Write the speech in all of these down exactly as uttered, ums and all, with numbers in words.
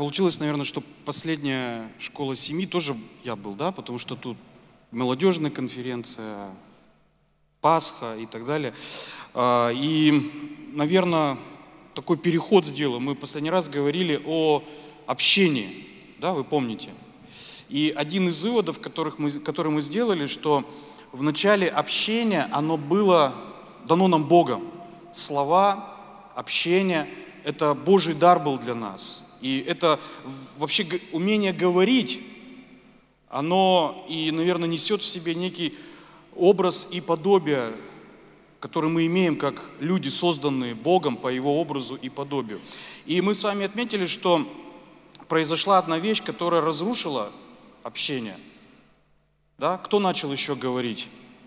получилось, наверное, что последняя школа семьи тоже я был, да, потому что тут молодежная конференция, Пасха и так далее. А, И, наверное, такой переход сделаем. Мы последний раз говорили о общении, да, вы помните. И один из выводов, которых мы, который мы сделали, что в начале общения оно было дано нам Богом. Слова, общение – это Божий дар был для нас. И это вообще г- умение говорить, оно и, наверное, несет в себе некий образ и подобие, который мы имеем как люди, созданные Богом по Его образу и подобию. И мы с вами отметили, что произошла одна вещь, которая разрушила общение. Да? Кто начал еще говорить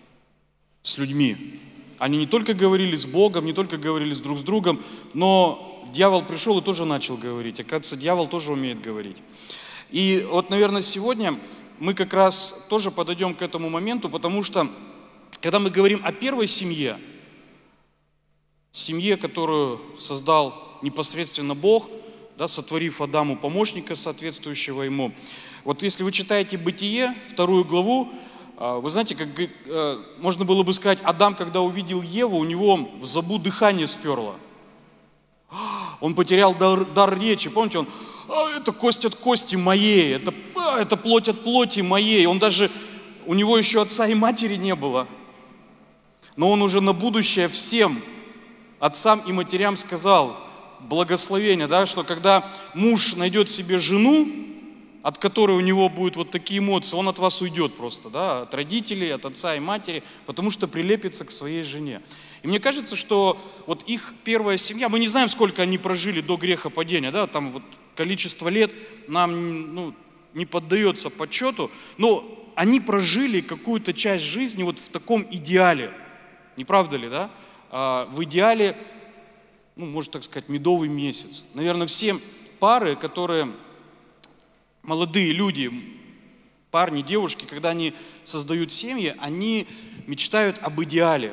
с людьми? Они не только говорили с Богом, не только говорили с друг с другом, но дьявол пришел и тоже начал говорить. Оказывается, дьявол тоже умеет говорить. И вот, наверное, сегодня мы как раз тоже подойдем к этому моменту, потому что, когда мы говорим о первой семье, семье, которую создал непосредственно Бог, да, сотворив Адаму помощника, соответствующего ему. Вот если вы читаете Бытие, вторую главу, вы знаете, как можно было бы сказать, Адам, когда увидел Еву, у него в забу дыхание сперло. Он потерял дар, дар речи. Помните, он, «А, это кость от кости моей, это, а, это плоть от плоти моей». Он даже, у него еще отца и матери не было. Но он уже на будущее всем отцам и матерям сказал благословение, да, что когда муж найдет себе жену, от которой у него будут вот такие эмоции, он от вас уйдет просто, да, от родителей, от отца и матери, потому что прилепится к своей жене. И мне кажется, что вот их первая семья, мы не знаем, сколько они прожили до грехопадения, да, там вот количество лет нам, ну, не поддается подсчету, но они прожили какую-то часть жизни вот в таком идеале, не правда ли, да? А, в идеале, ну, можно так сказать, медовый месяц. Наверное, все пары, которые... Молодые люди, парни, девушки, когда они создают семьи, они мечтают об идеале,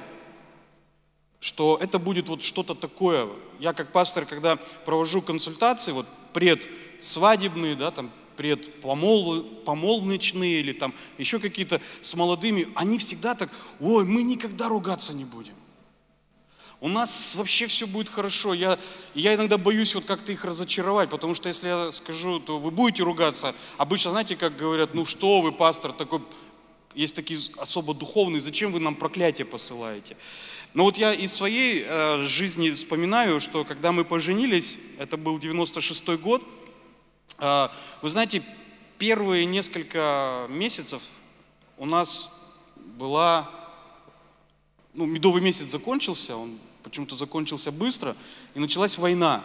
что это будет вот что-то такое. Я как пастор, когда провожу консультации, вот предсвадебные, да, там, предпомол, помолвничные или там еще какие-то с молодыми, они всегда так, ой, мы никогда ругаться не будем. У нас вообще все будет хорошо. Я, я иногда боюсь вот как-то их разочаровать, потому что если я скажу, то вы будете ругаться. Обычно, знаете, как говорят, ну что вы, пастор, такой, есть такие особо духовные, зачем вы нам проклятие посылаете? Но вот я из своей э, жизни вспоминаю, что когда мы поженились, это был девяносто шестой год, э, вы знаете, первые несколько месяцев у нас была, ну, медовый месяц закончился, он почему-то закончился быстро, и началась война.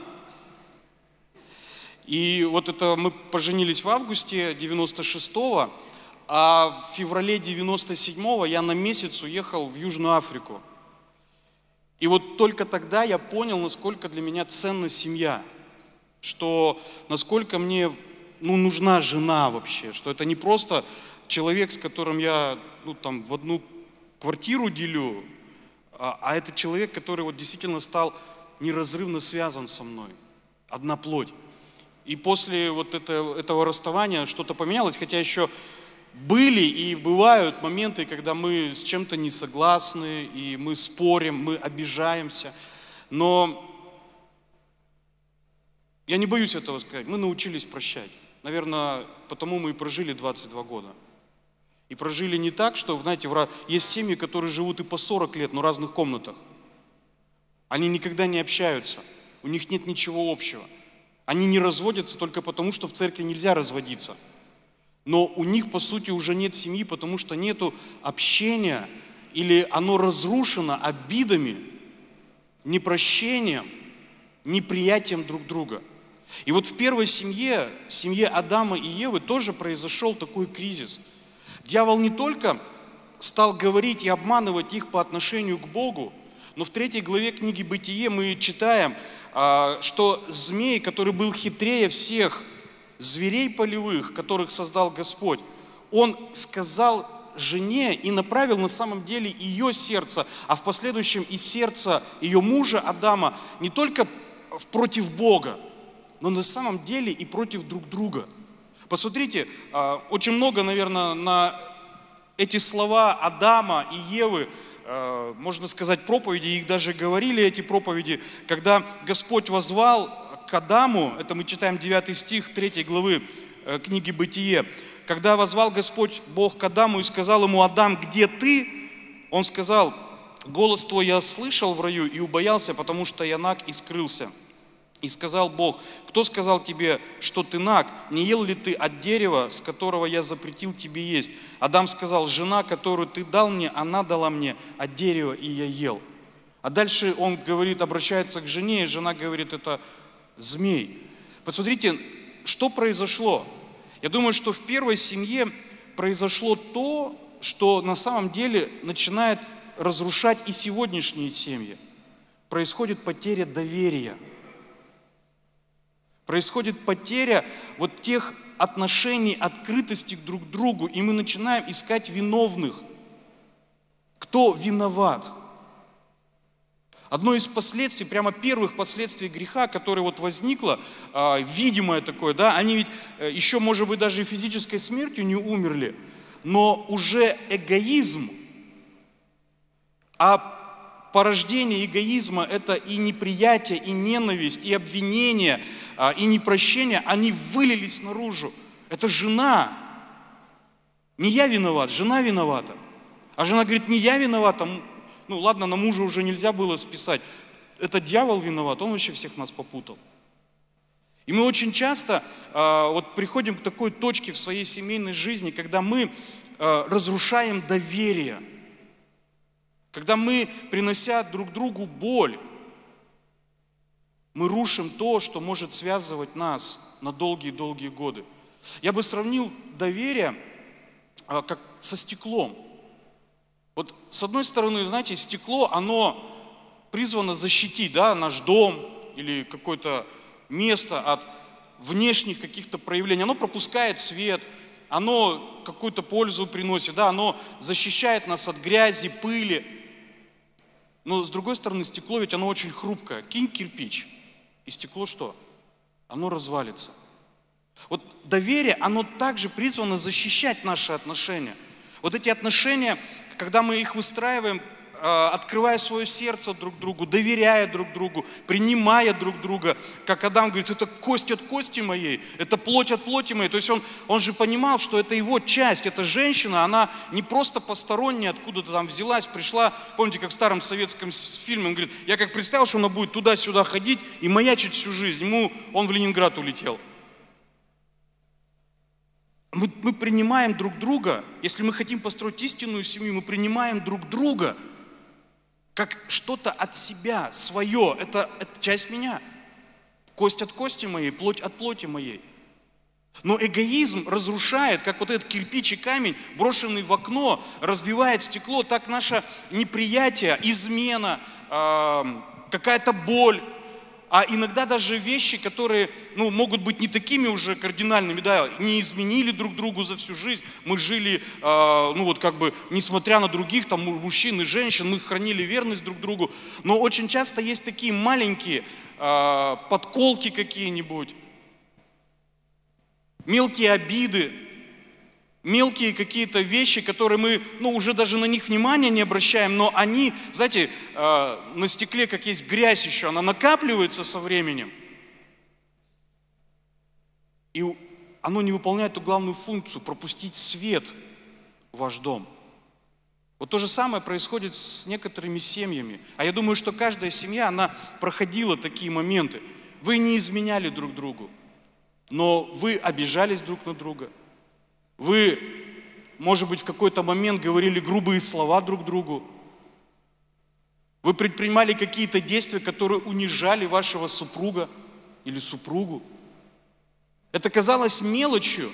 И вот это мы поженились в августе девяносто шестого, а в феврале девяносто седьмого я на месяц уехал в Южную Африку. И вот только тогда я понял, насколько для меня ценна семья, что насколько мне, ну, нужна жена вообще, что это не просто человек, с которым я, ну, там, в одну квартиру делю, а это человек, который вот действительно стал неразрывно связан со мной. Одна плоть. И после вот это, этого расставания что-то поменялось, хотя еще были и бывают моменты, когда мы с чем-то не согласны, и мы спорим, мы обижаемся. Но я не боюсь этого сказать, мы научились прощать. Наверное, потому мы и прожили двадцать два года. И прожили не так, что, знаете, есть семьи, которые живут и по сорок лет, но в разных комнатах. Они никогда не общаются, у них нет ничего общего. Они не разводятся только потому, что в церкви нельзя разводиться. Но у них, по сути, уже нет семьи, потому что нету общения, или оно разрушено обидами, непрощением, неприятием друг друга. И вот в первой семье, в семье Адама и Евы тоже произошел такой кризис. Дьявол не только стал говорить и обманывать их по отношению к Богу, но в третьей главе книги Бытие мы читаем, что змей, который был хитрее всех зверей полевых, которых создал Господь, он сказал жене и направил на самом деле ее сердце, а в последующем и сердце ее мужа Адама не только против Бога, но на самом деле и против друг друга. Посмотрите, очень много, наверное, на эти слова Адама и Евы, можно сказать, проповеди, их даже говорили, эти проповеди, когда Господь воззвал к Адаму, это мы читаем девятый стих третьей главы книги «Бытие», когда воззвал Господь Бог к Адаму и сказал ему: «Адам, где ты?» Он сказал: «Голос твой я слышал в раю и убоялся, потому что я наг и скрылся». И сказал Бог: «Кто сказал тебе, что ты наг? Не ел ли ты от дерева, с которого я запретил тебе есть?» Адам сказал: «Жена, которую ты дал мне, она дала мне от дерева, и я ел». А дальше он говорит, обращается к жене, и жена говорит: «Это змей». Посмотрите, что произошло. Я думаю, что в первой семье произошло то, что на самом деле начинает разрушать и сегодняшние семьи. Происходит потеря доверия. Происходит потеря вот тех отношений, открытости друг к другу, и мы начинаем искать виновных. Кто виноват? Одно из последствий, прямо первых последствий греха, которое вот возникло, э, видимое такое, да, они ведь э, еще, может быть, даже и физической смертью не умерли, но уже эгоизм, а порождение эгоизма – это и неприятие, и ненависть, и обвинение, э, и непрощение, они вылились наружу. Это жена. Не я виноват, жена виновата. А жена говорит: не я виновата. Ну ладно, на мужа уже нельзя было списать. Это дьявол виноват, он вообще всех нас попутал. И мы очень часто э, вот приходим к такой точке в своей семейной жизни, когда мы э, разрушаем доверие, когда мы, принося друг другу боль, мы рушим то, что может связывать нас на долгие-долгие годы. Я бы сравнил доверие э, как со стеклом. Вот с одной стороны, знаете, стекло, оно призвано защитить, да, наш дом или какое-то место от внешних каких-то проявлений. Оно пропускает свет, оно какую-то пользу приносит, да, оно защищает нас от грязи, пыли. Но с другой стороны, стекло ведь оно очень хрупкое. Кинь кирпич, и стекло что? Оно развалится. Вот доверие, оно также призвано защищать наши отношения. Вот эти отношения, когда мы их выстраиваем, открывая свое сердце друг другу, доверяя друг другу, принимая друг друга, как Адам говорит: это кость от кости моей, это плоть от плоти моей. То есть он, он же понимал, что это его часть, эта женщина, она не просто посторонняя, откуда-то там взялась, пришла. Помните, как в старом советском фильме, он говорит: я как представил, что она будет туда-сюда ходить и маячить всю жизнь. Ему, он в Ленинград улетел. Мы, мы принимаем друг друга, если мы хотим построить истинную семью, мы принимаем друг друга как что-то от себя, свое. Это, это часть меня. Кость от кости моей, плоть от плоти моей. Но эгоизм разрушает, как вот этот кирпич и камень, брошенный в окно, разбивает стекло, так наше неприятие, измена, э, какая-то боль. А иногда даже вещи, которые, ну, могут быть не такими уже кардинальными, да, не изменили друг другу за всю жизнь. Мы жили, э, ну вот как бы, несмотря на других, там, мужчин и женщин, мы хранили верность друг другу. Но очень часто есть такие маленькие э, подколки какие-нибудь, мелкие обиды, мелкие какие-то вещи, которые мы, ну, уже даже на них внимания не обращаем, но они, знаете, э, на стекле, как есть грязь еще, она накапливается со временем. И оно не выполняет ту главную функцию – пропустить свет в ваш дом. Вот то же самое происходит с некоторыми семьями. А я думаю, что каждая семья, она проходила такие моменты. Вы не изменяли друг другу, но вы обижались друг на друга. Вы, может быть, в какой-то момент говорили грубые слова друг другу. Вы предпринимали какие-то действия, которые унижали вашего супруга или супругу. Это казалось мелочью,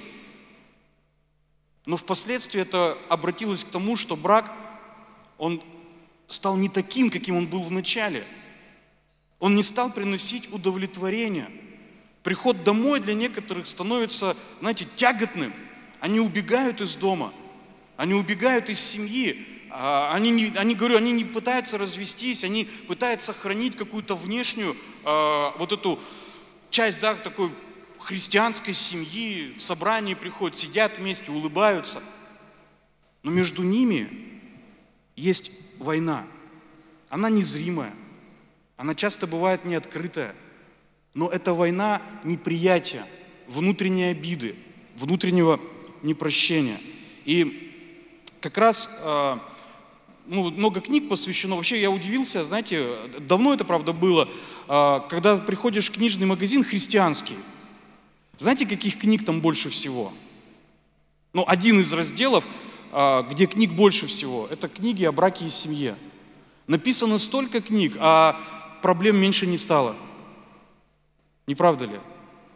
но впоследствии это обратилось к тому, что брак, он стал не таким, каким он был в начале. Он не стал приносить удовлетворение. Приход домой для некоторых становится, знаете, тяготным. Они убегают из дома, они убегают из семьи, они, не, они, говорю, они не пытаются развестись, они пытаются сохранить какую-то внешнюю, вот эту часть, да, такой христианской семьи, в собрании приходят, сидят вместе, улыбаются. Но между ними есть война. Она незримая, она часто бывает неоткрытая, но это война неприятия, внутренней обиды, внутреннего непрощения. И как раз э, ну, много книг посвящено. Вообще я удивился, знаете, давно это, правда, было, э, когда приходишь в книжный магазин христианский. Знаете, каких книг там больше всего? Ну, один из разделов, э, где книг больше всего, это книги о браке и семье. Написано столько книг, а проблем меньше не стало. Не правда ли?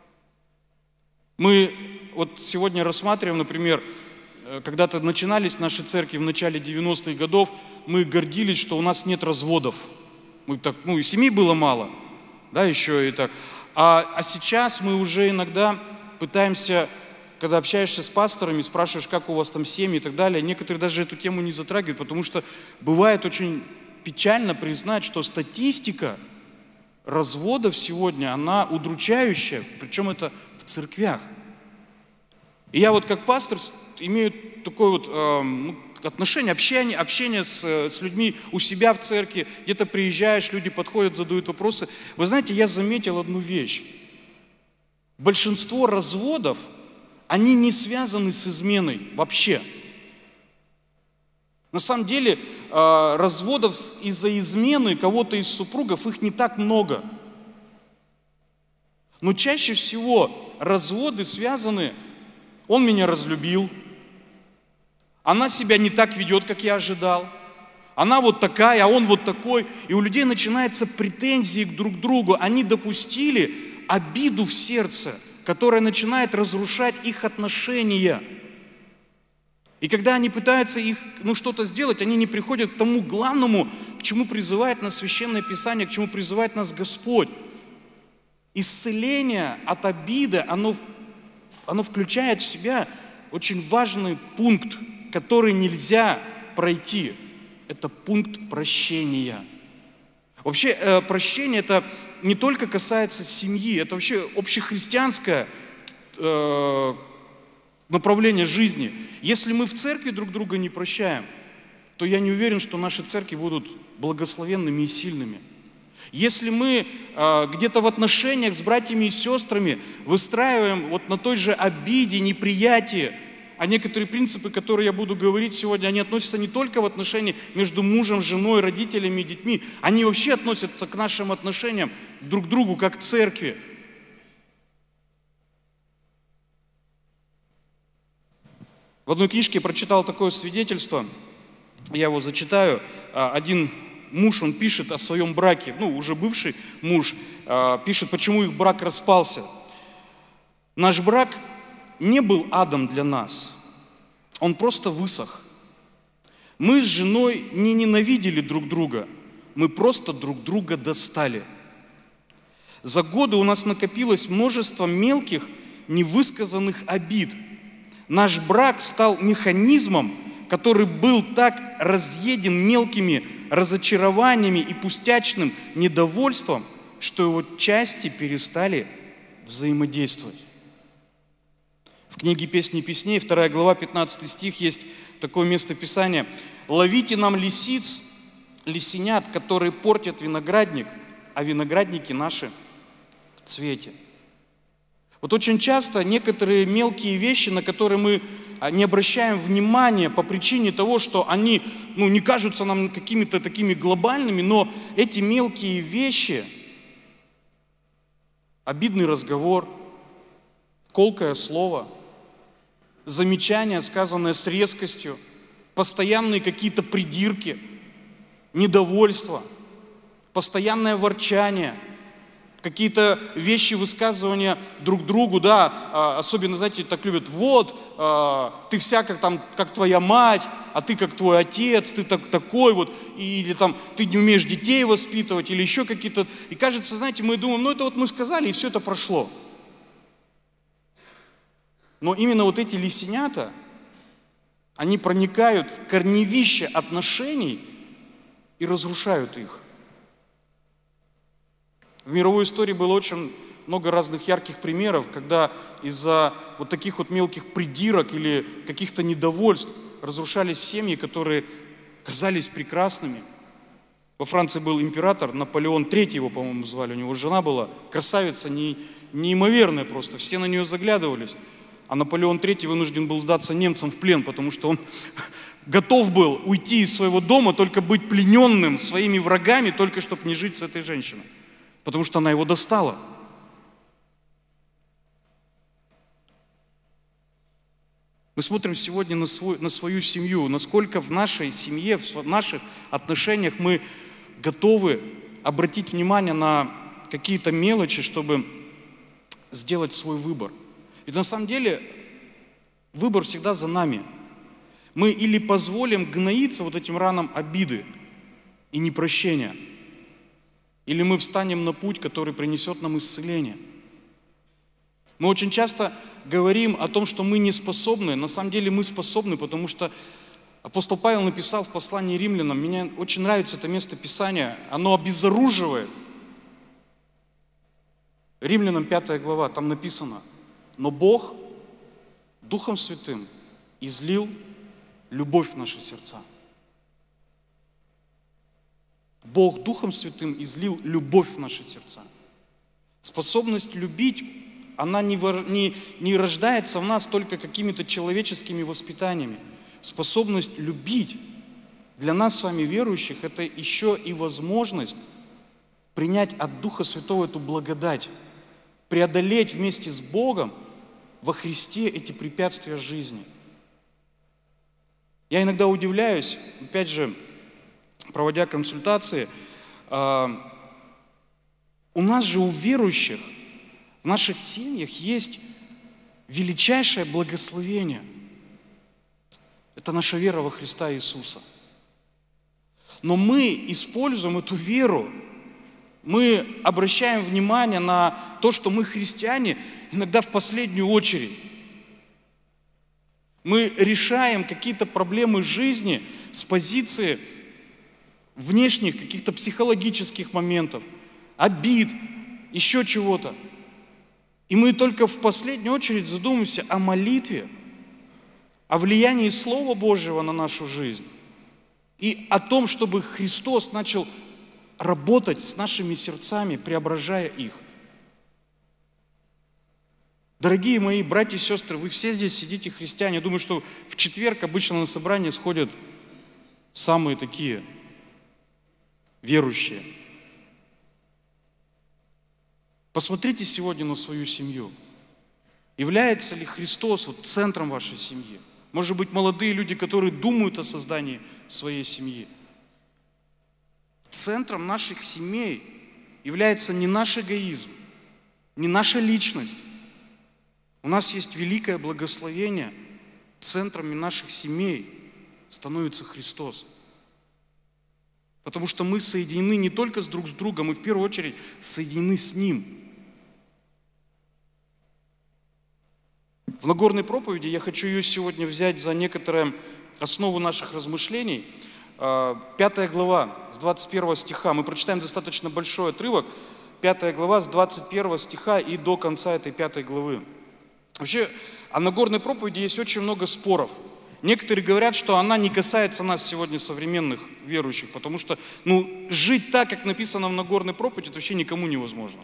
Мы вот сегодня рассматриваем, например, когда-то начинались наши церкви в начале девяностых годов, мы гордились, что у нас нет разводов. Мы так, ну и семей было мало, да, еще и так. А, а сейчас мы уже иногда пытаемся, когда общаешься с пасторами, спрашиваешь, как у вас там семьи и так далее, некоторые даже эту тему не затрагивают, потому что бывает очень печально признать, что статистика разводов сегодня, она удручающая, причем это в церквях. И я вот как пастор имею такое вот э, ну, отношение, общение, общение с, с людьми у себя в церкви, где-то приезжаешь, люди подходят, задают вопросы. Вы знаете, я заметил одну вещь. Большинство разводов, они не связаны с изменой вообще. На самом деле, э, разводов из-за измены кого-то из супругов, их не так много. Но чаще всего разводы связаны: он меня разлюбил, она себя не так ведет, как я ожидал, она вот такая, а он вот такой. И у людей начинаются претензии друг к другу. Они допустили обиду в сердце, которая начинает разрушать их отношения. И когда они пытаются их, ну, что-то сделать, они не приходят к тому главному, к чему призывает нас Священное Писание, к чему призывает нас Господь. Исцеление от обиды, оно, оно включает в себя очень важный пункт, который нельзя пройти. Это пункт прощения. Вообще э, прощение это не только касается семьи, это вообще общехристианское э, направление жизни. Если мы в церкви друг друга не прощаем, то я не уверен, что наши церкви будут благословенными и сильными. Если мы э, где-то в отношениях с братьями и сестрами выстраиваем вот на той же обиде, неприятии, а некоторые принципы, которые я буду говорить сегодня, они относятся не только в отношении между мужем, женой, родителями и детьми, они вообще относятся к нашим отношениям друг к другу, как к церкви. В одной книжке я прочитал такое свидетельство, я его зачитаю. Один муж, он пишет о своем браке, ну, уже бывший муж, пишет, почему их брак распался. Наш брак не был адом для нас, он просто высох. Мы с женой не ненавидели друг друга, мы просто друг друга достали. За годы у нас накопилось множество мелких, невысказанных обид. Наш брак стал механизмом, который был так разъеден мелкими разочарованиями и пустячным недовольством, что его части перестали взаимодействовать. В книге «Песни песней», вторая глава, пятнадцатый стих, есть такое место Писания. «Ловите нам лисиц, лисенят, которые портят виноградник, а виноградники наши в цвете». Вот очень часто некоторые мелкие вещи, на которые мы не обращаем внимания по причине того, что они, ну, не кажутся нам какими-то такими глобальными, но эти мелкие вещи, обидный разговор, колкое слово, замечание, сказанное с резкостью, постоянные какие-то придирки, недовольство, постоянное ворчание, какие-то вещи, высказывания друг другу, да, особенно, знаете, так любят, вот, ты вся как, там, как твоя мать, а ты как твой отец, ты так, такой вот, или там, ты не умеешь детей воспитывать, или еще какие-то, и кажется, знаете, мы думаем, ну это вот мы сказали, и все это прошло. Но именно вот эти лисенята, они проникают в корневище отношений и разрушают их. В мировой истории было очень много разных ярких примеров, когда из-за вот таких вот мелких придирок или каких-то недовольств разрушались семьи, которые казались прекрасными. Во Франции был император, Наполеон третий его, по-моему, звали, у него жена была, красавица, не, неимоверная просто, все на нее заглядывались. А Наполеон третий вынужден был сдаться немцам в плен, потому что он готов был уйти из своего дома, только быть плененным своими врагами, только чтобы не жить с этой женщиной. Потому что она его достала. Мы смотрим сегодня на, свой, на свою семью, насколько в нашей семье, в наших отношениях мы готовы обратить внимание на какие-то мелочи, чтобы сделать свой выбор. Ведь на самом деле выбор всегда за нами. Мы или позволим гноиться вот этим ранам обиды и непрощения, или мы встанем на путь, который принесет нам исцеление. Мы очень часто говорим о том, что мы не способны. На самом деле мы способны, потому что апостол Павел написал в послании римлянам, мне очень нравится это место Писания, оно обезоруживает. Римлянам пятая глава, там написано: «Но Бог Духом Святым излил любовь в наши сердца». Бог Духом Святым излил любовь в наши сердца. Способность любить, она не, не, не рождается в нас только какими-то человеческими воспитаниями. Способность любить для нас с вами, верующих, это еще и возможность принять от Духа Святого эту благодать, преодолеть вместе с Богом во Христе эти препятствия жизни. Я иногда удивляюсь, опять же, проводя консультации, э, у нас же, у верующих, в наших семьях есть величайшее благословение. Это наша вера во Христа Иисуса. Но мы используем эту веру, мы обращаем внимание на то, что мы христиане, иногда в последнюю очередь. Мы решаем какие-то проблемы жизни с позиции внешних каких-то психологических моментов, обид, еще чего-то. И мы только в последнюю очередь задумываемся о молитве, о влиянии Слова Божьего на нашу жизнь и о том, чтобы Христос начал работать с нашими сердцами, преображая их. Дорогие мои братья и сестры, вы все здесь сидите христиане. Я думаю, что в четверг обычно на собрание сходят самые такие верующие. Посмотрите сегодня на свою семью. Является ли Христос вот центром вашей семьи? Может быть, молодые люди, которые думают о создании своей семьи. Центром наших семей является не наш эгоизм, не наша личность. У нас есть великое благословение. Центрами наших семей становится Христос. Потому что мы соединены не только с друг с другом, мы в первую очередь соединены с Ним. В Нагорной проповеди я хочу ее сегодня взять за некоторую основу наших размышлений. Пятая глава с двадцать первого стиха. Мы прочитаем достаточно большой отрывок. Пятая глава с двадцать первого стиха и до конца этой пятой главы. Вообще, о Нагорной проповеди есть очень много споров. Некоторые говорят, что она не касается нас сегодня, современных верующих, потому что ну, жить так, как написано в Нагорной проповеди, это вообще никому невозможно.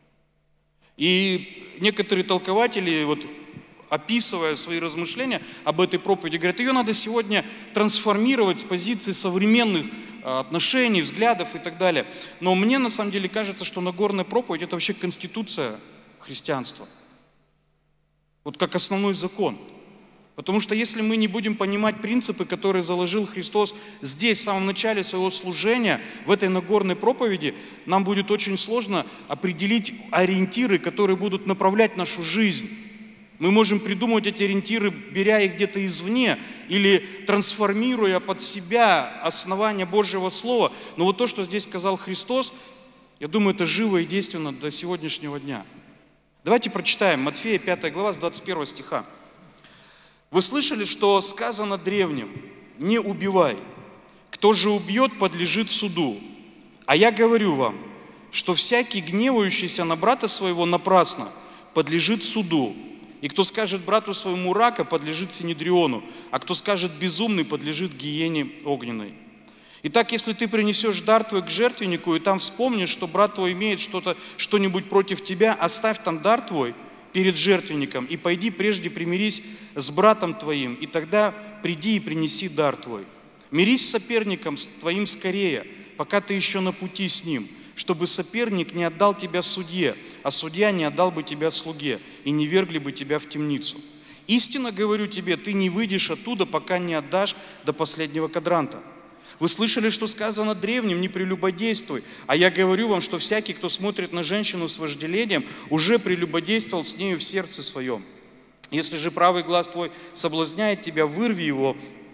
И некоторые толкователи, вот, описывая свои размышления об этой проповеди, говорят, ее надо сегодня трансформировать с позиции современных отношений, взглядов и так далее. Но мне на самом деле кажется, что Нагорная проповедь – это вообще конституция христианства. Вот как основной закон. Потому что если мы не будем понимать принципы, которые заложил Христос здесь, в самом начале своего служения, в этой Нагорной проповеди, нам будет очень сложно определить ориентиры, которые будут направлять нашу жизнь. Мы можем придумывать эти ориентиры, беря их где-то извне, или трансформируя под себя основания Божьего Слова. Но вот то, что здесь сказал Христос, я думаю, это живо и действенно до сегодняшнего дня. Давайте прочитаем Матфея пятая глава с двадцать первого стиха. «Вы слышали, что сказано древним: не убивай. Кто же убьет, подлежит суду. А я говорю вам, что всякий, гневающийся на брата своего напрасно, подлежит суду. И кто скажет брату своему рака, подлежит синедриону, а кто скажет безумный, подлежит гиене огненной. Итак, если ты принесешь дар твой к жертвеннику, и там вспомнишь, что брат твой имеет что-то, что-нибудь против тебя, оставь там дар твой перед жертвенником, и пойди прежде примирись с братом твоим, и тогда приди и принеси дар твой. Мирись с соперником твоим скорее, пока ты еще на пути с ним, чтобы соперник не отдал тебя судье, а судья не отдал бы тебя слуге, и не вергли бы тебя в темницу. Истинно говорю тебе, ты не выйдешь оттуда, пока не отдашь до последнего кадранта. Вы слышали, что сказано древним: не прелюбодействуй. А я говорю вам, что всякий, кто смотрит на женщину с вожделением, уже прелюбодействовал с нею в сердце своем. Если же правый глаз твой соблазняет тебя, вырви его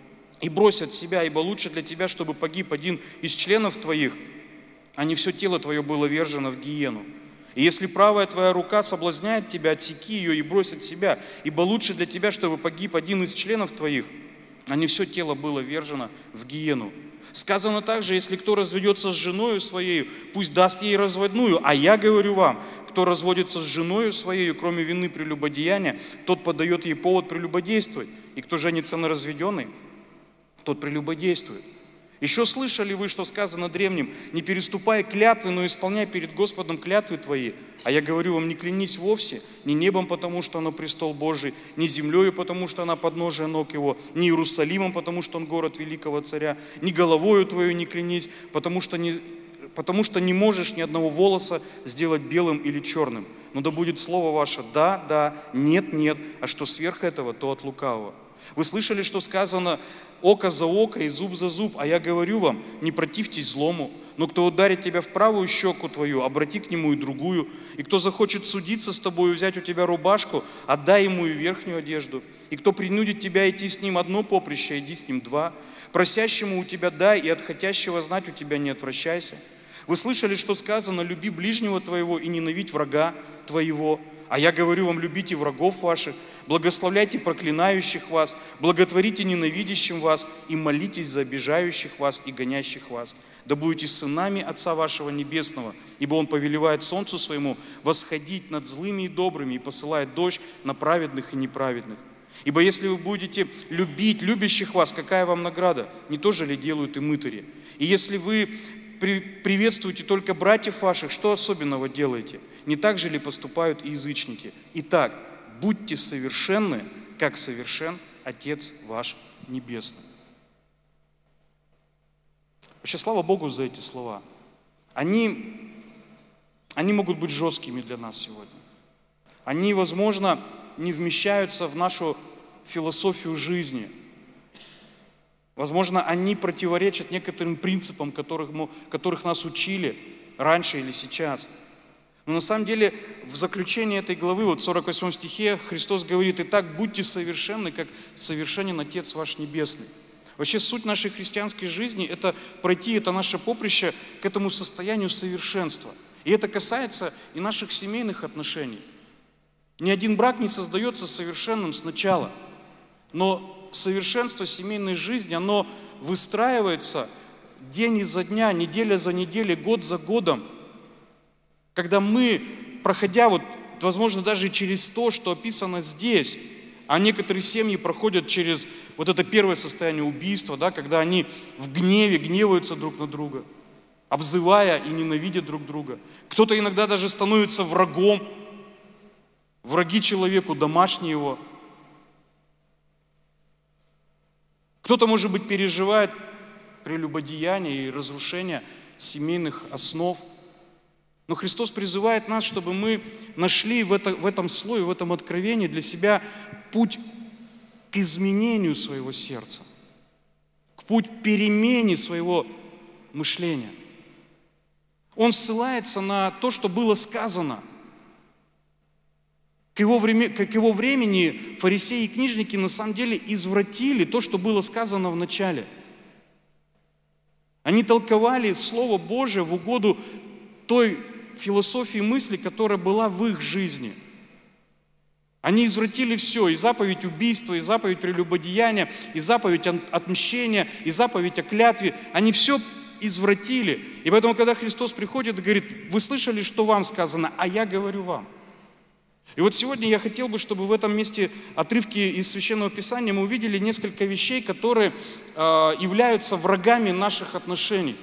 и брось от себя, ибо лучше для тебя, чтобы погиб один из членов твоих, а не все тело твое было вержено в гиену. И если правая твоя рука соблазняет тебя, отсеки ее и брось от себя, ибо лучше для тебя, чтобы погиб один из членов твоих, а не все тело было вержено в гиену. Сказано также: если кто разведется с женою своей, пусть даст ей разводную. А я говорю вам, кто разводится с женою своей, кроме вины прелюбодеяния, тот подает ей повод прелюбодействовать. И кто женится на разведенной, тот прелюбодействует. Еще слышали вы, что сказано древним: не переступай клятвы, но исполняй перед Господом клятвы твои. А я говорю вам, не клянись вовсе, ни небом, потому что оно престол Божий, ни землею, потому что она подножие ног его, ни Иерусалимом, потому что он город великого царя, ни головою твою не клянись, потому что не, потому что не можешь ни одного волоса сделать белым или черным. Но да будет слово ваше да, да, нет, нет, а что сверх этого, то от лукавого. Вы слышали, что сказано: око за око и зуб за зуб, а я говорю вам, не противьтесь злому, но кто ударит тебя в правую щеку твою, обрати к нему и другую, и кто захочет судиться с тобой и взять у тебя рубашку, отдай ему и верхнюю одежду, и кто принудит тебя идти с ним одно поприще, иди с ним два, просящему у тебя дай, и от хотящего знать у тебя не отвращайся. Вы слышали, что сказано: люби ближнего твоего и ненавидь врага твоего. А я говорю вам, любите врагов ваших, благословляйте проклинающих вас, благотворите ненавидящим вас и молитесь за обижающих вас и гонящих вас. Да будете сынами Отца вашего Небесного, ибо Он повелевает солнцу своему восходить над злыми и добрыми и посылает дождь на праведных и неправедных. Ибо если вы будете любить любящих вас, какая вам награда? Не то же ли делают и мытари? И если вы приветствуете только братьев ваших, что особенного делаете? Не так же ли поступают и язычники? Итак, будьте совершенны, как совершен Отец ваш Небесный. Вообще, слава Богу за эти слова. Они, они могут быть жесткими для нас сегодня. Они, возможно, не вмещаются в нашу философию жизни. Возможно, они противоречат некоторым принципам, которых, мы, которых нас учили раньше или сейчас. Но на самом деле в заключении этой главы, вот в сорок восьмом стихе, Христос говорит: «Итак, будьте совершенны, как совершенен Отец ваш Небесный». Вообще суть нашей христианской жизни – это пройти это наше поприще к этому состоянию совершенства. И это касается и наших семейных отношений. Ни один брак не создается совершенным сначала, но совершенство семейной жизни, оно выстраивается день изо дня, неделя за неделей, год за годом. Когда мы, проходя, вот, возможно, даже через то, что описано здесь, а некоторые семьи проходят через вот это первое состояние убийства, да, когда они в гневе гневаются друг на друга, обзывая и ненавидя друг друга. Кто-то иногда даже становится врагом, враги человеку, домашние его. Кто-то, может быть, переживает прелюбодеяние и разрушение семейных основ. Но Христос призывает нас, чтобы мы нашли в, это, в этом слое, в этом откровении для себя путь к изменению своего сердца, к путь перемене своего мышления. Он ссылается на то, что было сказано. К его, времени, к его времени фарисеи и книжники на самом деле извратили то, что было сказано в начале. Они толковали Слово Божие в угоду той философии мысли, которая была в их жизни. Они извратили все, и заповедь убийства, и заповедь прелюбодеяния, и заповедь отмщения, и заповедь о клятве. Они все извратили. И поэтому, когда Христос приходит и говорит: вы слышали, что вам сказано, а я говорю вам. И вот сегодня я хотел бы, чтобы в этом месте отрывки из Священного Писания мы увидели несколько вещей, которые э, являются врагами наших отношений.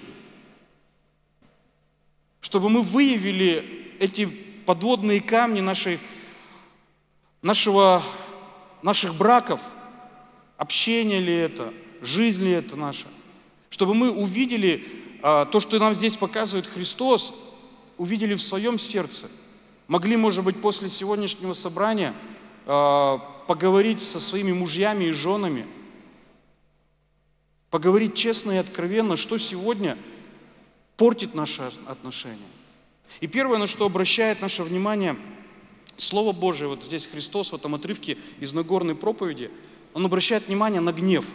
Чтобы мы выявили эти подводные камни нашей, нашего, наших браков, общение ли это, жизнь ли это наша. Чтобы мы увидели э, то, что нам здесь показывает Христос, увидели в своем сердце. Могли, может быть, после сегодняшнего собрания э, поговорить со своими мужьями и женами, поговорить честно и откровенно, что сегодня портит наши отношения. И первое, на что обращает наше внимание Слово Божие, вот здесь Христос в этом отрывке из Нагорной проповеди, Он обращает внимание на гнев.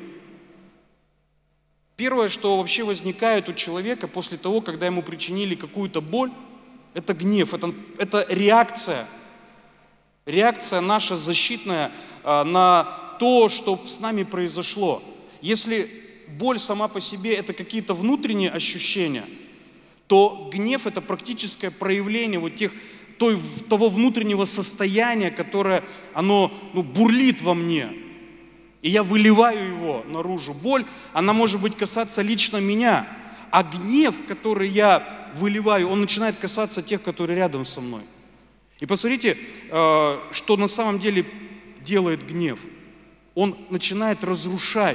Первое, что вообще возникает у человека после того, когда ему причинили какую-то боль, это гнев, это, это реакция, реакция наша защитная а, на то, что с нами произошло. Если боль сама по себе это какие-то внутренние ощущения, то гнев это практическое проявление вот тех, той, того внутреннего состояния, которое оно, ну, бурлит во мне. И я выливаю его наружу. Боль, она может быть касаться лично меня, а гнев, который я выливаю, он начинает касаться тех, которые рядом со мной. И посмотрите, что на самом деле делает гнев. Он начинает разрушать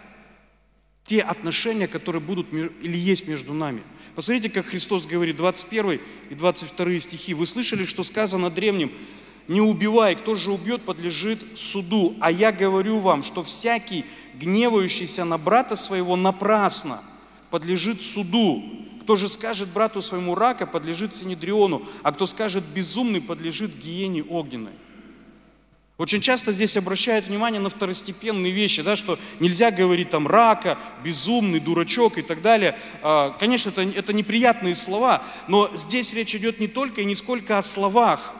те отношения, которые будут или есть между нами. Посмотрите, как Христос говорит, двадцать первый и двадцать второй стихи. Вы слышали, что сказано древним: не убивай, кто же убьет, подлежит суду. А я говорю вам, что всякий, гневающийся на брата своего, напрасно подлежит суду. Кто же скажет брату своему рака, подлежит синедриону, а кто скажет безумный, подлежит гиене огненной. Очень часто здесь обращают внимание на второстепенные вещи, да, что нельзя говорить там рака, безумный, дурачок и так далее. Конечно, это, это неприятные слова, но здесь речь идет не только и не сколько о словах,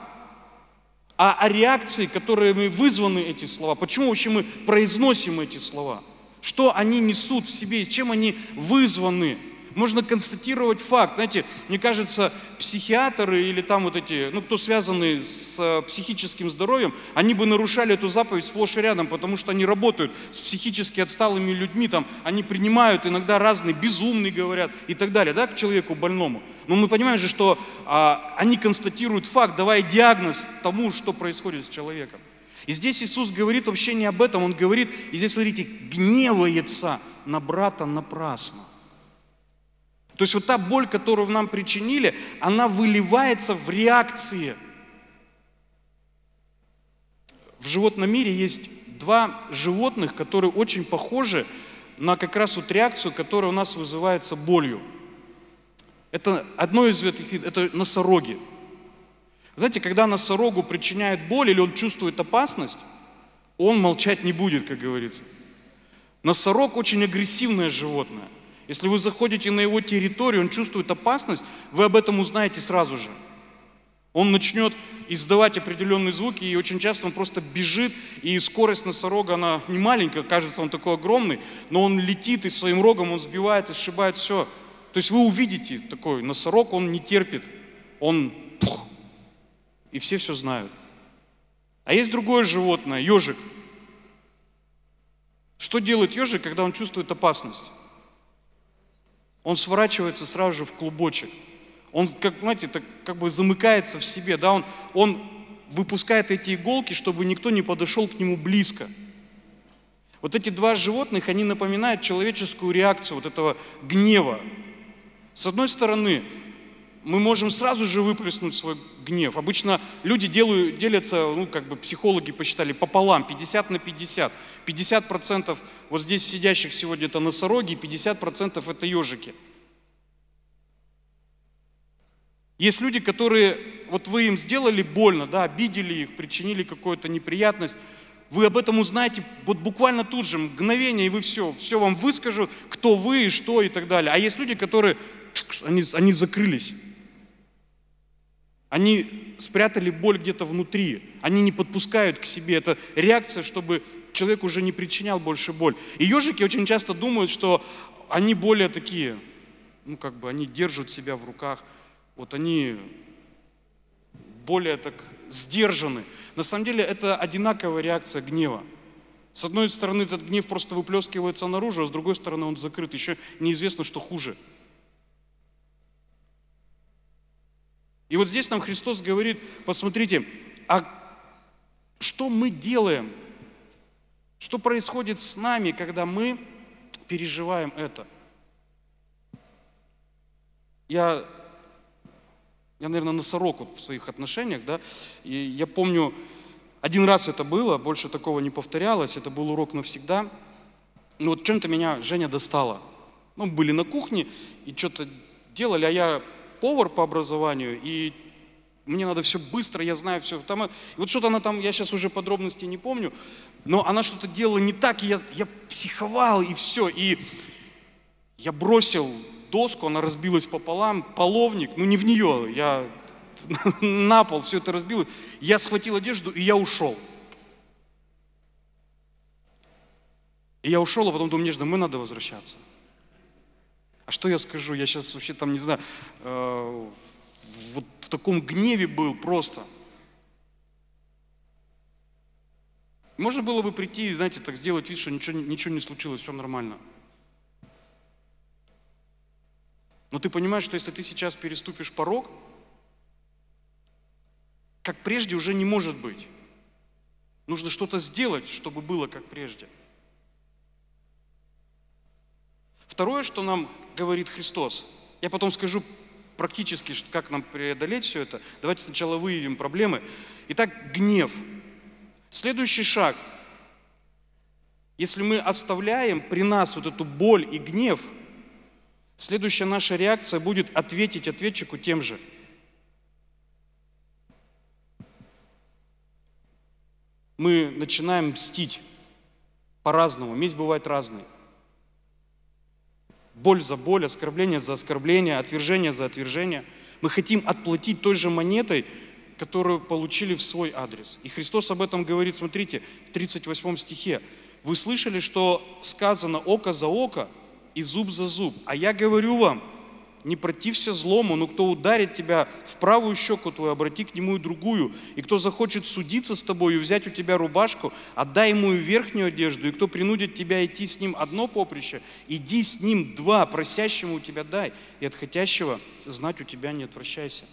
а о реакции, которыми вызваны эти слова. Почему вообще мы произносим эти слова? Что они несут в себе, чем они вызваны? Можно констатировать факт. Знаете, мне кажется, психиатры или там вот эти, ну, кто связаны с психическим здоровьем, они бы нарушали эту заповедь сплошь и рядом, потому что они работают с психически отсталыми людьми, там, они принимают иногда разные, безумные говорят и так далее, да, к человеку больному. Но мы понимаем же, что а, они констатируют факт, давая диагноз тому, что происходит с человеком. И здесь Иисус говорит вообще не об этом, Он говорит, и здесь, смотрите, гневается на брата напрасно. То есть вот та боль, которую нам причинили, она выливается в реакции. В животном мире есть два животных, которые очень похожи на как раз вот реакцию, которая у нас вызывается болью. Это одно из этих, это носороги. Знаете, когда носорогу причиняет боль или он чувствует опасность, он молчать не будет, как говорится. Носорог очень агрессивное животное. Если вы заходите на его территорию, он чувствует опасность, вы об этом узнаете сразу же. Он начнет издавать определенные звуки, и очень часто он просто бежит, и скорость носорога, она не маленькая, кажется, он такой огромный, но он летит, и своим рогом он сбивает и сшибает все. То есть вы увидите такой носорог, он не терпит, он пух, и все все знают. А есть другое животное, ежик. Что делает ежик, когда он чувствует опасность? Он сворачивается сразу же в клубочек. Он, как, знаете, так, как бы замыкается в себе, да? он, он выпускает эти иголки, чтобы никто не подошел к нему близко. Вот эти два животных, они напоминают человеческую реакцию вот этого гнева. С одной стороны, мы можем сразу же выплеснуть свой гнев. Обычно люди делают, делятся, ну, как бы психологи посчитали, пополам, пятьдесят на пятьдесят. пятьдесят процентов вот здесь сидящих сегодня это носороги, пятьдесят процентов это ежики. Есть люди, которые, вот вы им сделали больно, да, обидели их, причинили какую-то неприятность, вы об этом узнаете вот буквально тут же, мгновение, и вы все, все вам выскажу, кто вы и что и так далее. А есть люди, которые, они, они закрылись. Они спрятали боль где-то внутри, они не подпускают к себе. Это реакция, чтобы человек уже не причинял больше боль. И ежики очень часто думают, что они более такие ну как бы они держат себя в руках, вот они более так сдержаны. На самом деле это одинаковая реакция гнева. С одной стороны этот гнев просто выплескивается наружу, а с другой стороны он закрыт. Еще неизвестно, что хуже. И вот здесь нам Христос говорит, посмотрите, а что мы делаем? Что происходит с нами, когда мы переживаем это? Я, я наверное, носорог вот в своих отношениях, да, и я помню, один раз это было, больше такого не повторялось, это был урок навсегда. Ну вот чем-то меня Женя достала. Ну, были на кухне и что-то делали, а я повар по образованию, и мне надо все быстро, я знаю все. Там, и вот что-то она там, я сейчас уже подробностей не помню, но она что-то делала не так, и я, я психовал, и все. И я бросил доску, она разбилась пополам, половник, ну не в нее, я на пол все это разбил. Я схватил одежду, и я ушел. И я ушел, а потом думаю, мне же домой надо возвращаться. А что я скажу? Я сейчас вообще там, не знаю, э, вот в таком гневе был просто. Можно было бы прийти и, знаете, так сделать вид, что ничего, ничего не случилось, все нормально. Но ты понимаешь, что если ты сейчас переступишь порог, как прежде уже не может быть. Нужно что-то сделать, чтобы было как прежде. Второе, что нам говорит Христос, я потом скажу практически, как нам преодолеть все это. Давайте сначала выявим проблемы. Итак, гнев. Следующий шаг. Если мы оставляем при нас вот эту боль и гнев, следующая наша реакция будет ответить ответчику тем же. Мы начинаем мстить по-разному. Месть бывает разной. Боль за боль, оскорбление за оскорбление, отвержение за отвержение. Мы хотим отплатить той же монетой, которую получили в свой адрес. И Христос об этом говорит, смотрите, в тридцать восьмом стихе. Вы слышали, что сказано око за око и зуб за зуб. А я говорю вам, не протився злому, но кто ударит тебя в правую щеку твою, обрати к нему и другую. И кто захочет судиться с тобой и взять у тебя рубашку, отдай ему и верхнюю одежду. И кто принудит тебя идти с ним одно поприще, иди с ним два, просящему у тебя дай, и от хотящего знать у тебя не отвращайся.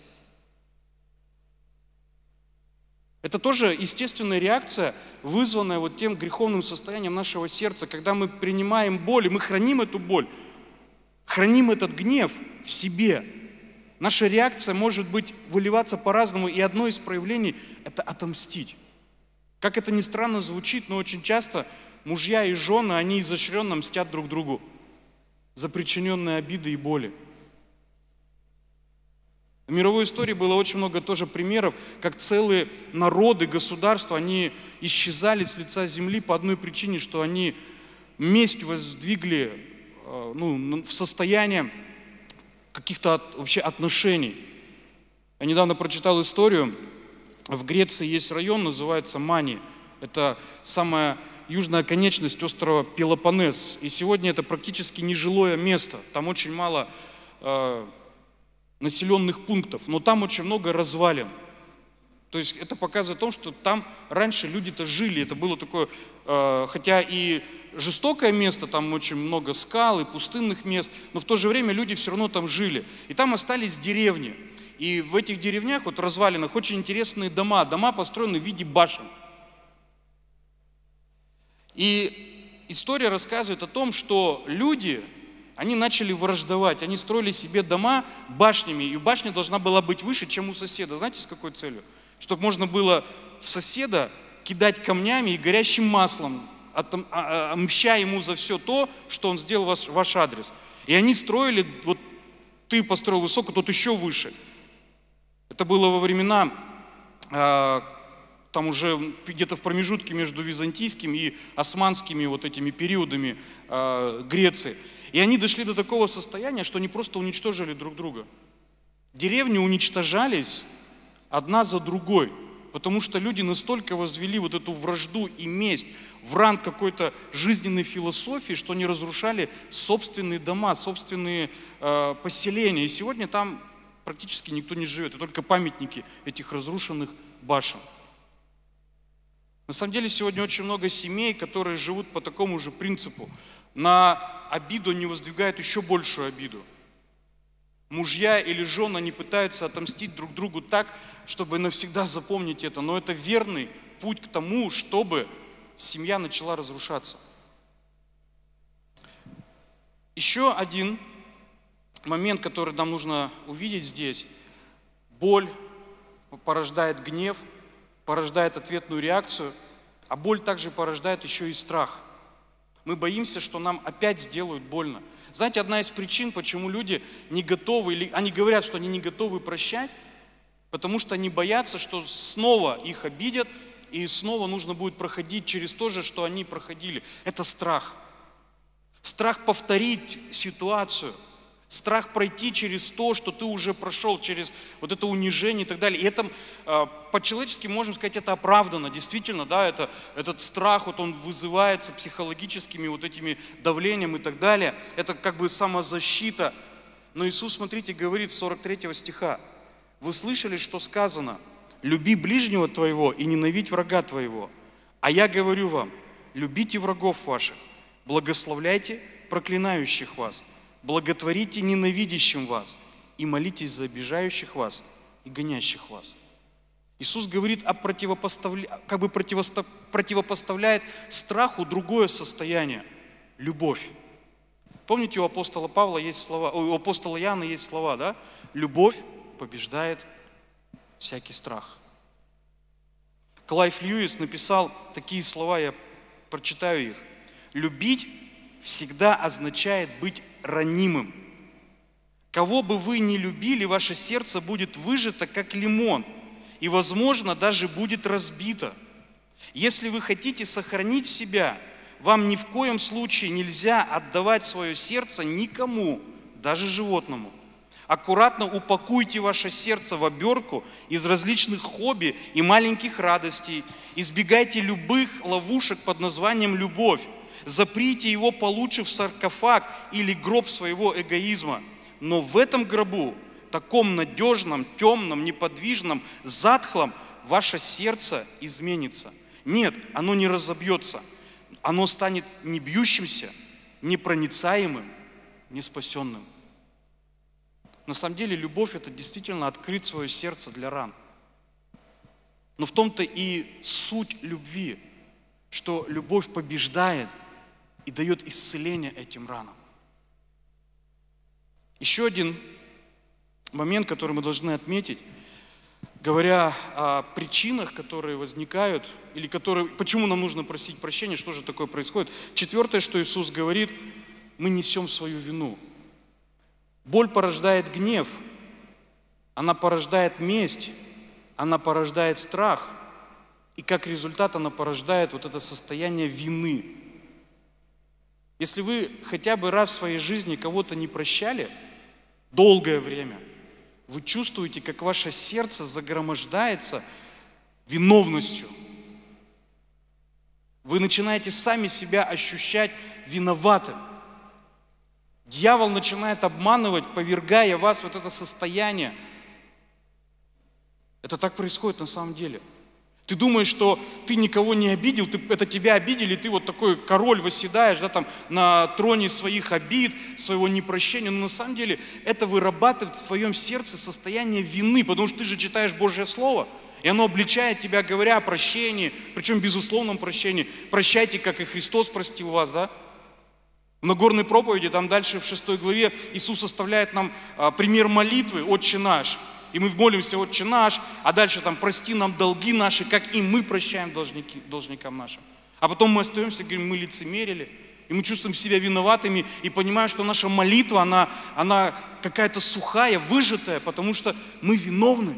Это тоже естественная реакция, вызванная вот тем греховным состоянием нашего сердца, когда мы принимаем боль, и мы храним эту боль, храним этот гнев в себе. Наша реакция может быть выливаться по-разному, и одно из проявлений – это отомстить. Как это ни странно звучит, но очень часто мужья и жены, они изощренно мстят друг другу за причиненные обиды и боли. В мировой истории было очень много тоже примеров, как целые народы, государства, они исчезали с лица земли по одной причине, что они месть воздвигли ну, в состояние каких-то от, вообще отношений. Я недавно прочитал историю. В Греции есть район, называется Мани. Это самая южная конечность острова Пелопоннес. И сегодня это практически нежилое место. Там очень мало э, населенных пунктов, но там очень много развалин. То есть это показывает о том, что там раньше люди-то жили. Это было такое, э, хотя и жестокое место, там очень много скал и пустынных мест, но в то же время люди все равно там жили. И там остались деревни. И в этих деревнях, вот развалинах, очень интересные дома. Дома построены в виде башен. И история рассказывает о том, что люди, они начали враждовать, они строили себе дома башнями, и башня должна была быть выше, чем у соседа. Знаете, с какой целью? Чтобы можно было в соседа кидать камнями и горящим маслом, отмща ему за все то, что он сделал в ваш адрес. И они строили, вот ты построил высоко, тот еще выше. Это было во времена, там уже где-то в промежутке между византийскими и османскими вот этими периодами Греции. И они дошли до такого состояния, что они просто уничтожили друг друга. Деревни уничтожались одна за другой. Потому что люди настолько возвели вот эту вражду и месть в ранг какой-то жизненной философии, что они разрушали собственные дома, собственные э, поселения. И сегодня там практически никто не живет, и только памятники этих разрушенных башен. На самом деле сегодня очень много семей, которые живут по такому же принципу. На обиду они воздвигают еще большую обиду. Мужья или жены, они пытаются отомстить друг другу так, чтобы навсегда запомнить это. Но это верный путь к тому, чтобы семья начала разрушаться. Еще один момент, который нам нужно увидеть здесь. Боль порождает гнев, порождает ответную реакцию, а боль также порождает еще и страх. Мы боимся, что нам опять сделают больно. Знаете, одна из причин, почему люди не готовы, или они говорят, что они не готовы прощать, потому что они боятся, что снова их обидят, и снова нужно будет проходить через то же, что они проходили. Это страх. Страх повторить ситуацию. Страх пройти через то, что ты уже прошел, через вот это унижение и так далее. И это э, по-человечески, можем сказать, это оправдано. Действительно, да, это, этот страх, вот он вызывается психологическими вот этими давлением и так далее. Это как бы самозащита. Но Иисус, смотрите, говорит с сорок третьего стиха. Вы слышали, что сказано? Люби ближнего твоего и ненавидь врага твоего. А я говорю вам, любите врагов ваших, благословляйте проклинающих вас. Благотворите ненавидящим вас и молитесь за обижающих вас и гонящих вас. Иисус говорит о противопоставля... как бы противосто... противопоставляет страху другое состояние – любовь. Помните, у апостола Павла есть слова, у апостола Иоанна есть слова, да? Любовь побеждает всякий страх. Клайв Льюис написал такие слова, я прочитаю их. Любить всегда означает быть ранимым. Кого бы вы ни любили, ваше сердце будет выжато, как лимон, и, возможно, даже будет разбито. Если вы хотите сохранить себя, вам ни в коем случае нельзя отдавать свое сердце никому, даже животному. Аккуратно упакуйте ваше сердце в обертку из различных хобби и маленьких радостей. Избегайте любых ловушек под названием «любовь». Заприте его получше в саркофаг или гроб своего эгоизма. Но в этом гробу, таком надежном, темном, неподвижном, затхлом, ваше сердце изменится. Нет, оно не разобьется. Оно станет не бьющимся, непроницаемым, не спасенным. На самом деле любовь – это действительно открыть свое сердце для ран. Но в том-то и суть любви, что любовь побеждает и дает исцеление этим ранам. Еще один момент, который мы должны отметить, говоря о причинах, которые возникают, или которые, почему нам нужно просить прощения, что же такое происходит. Четвертое, что Иисус говорит, мы несем свою вину. Боль порождает гнев, она порождает месть, она порождает страх, и как результат она порождает вот это состояние вины. Если вы хотя бы раз в своей жизни кого-то не прощали, долгое время, вы чувствуете, как ваше сердце загромождается виновностью. Вы начинаете сами себя ощущать виноватым. Дьявол начинает обманывать, повергая вас в вот это состояние. Это так происходит на самом деле. Ты думаешь, что ты никого не обидел, ты, это тебя обидели, ты вот такой король восседаешь, да, там, на троне своих обид, своего непрощения. Но на самом деле это вырабатывает в своем сердце состояние вины, потому что ты же читаешь Божье Слово, и оно обличает тебя, говоря о прощении, причем безусловном прощении. Прощайте, как и Христос простил вас, да? В Нагорной проповеди, там дальше в шестой главе, Иисус оставляет нам а, пример молитвы «Отче наш». И мы молимся «Отче наш», а дальше там «Прости нам долги наши, как и мы прощаем должники, должникам нашим». А потом мы остаемся, говорим, мы лицемерили, и мы чувствуем себя виноватыми, и понимаем, что наша молитва, она, она какая-то сухая, выжатая, потому что мы виновны.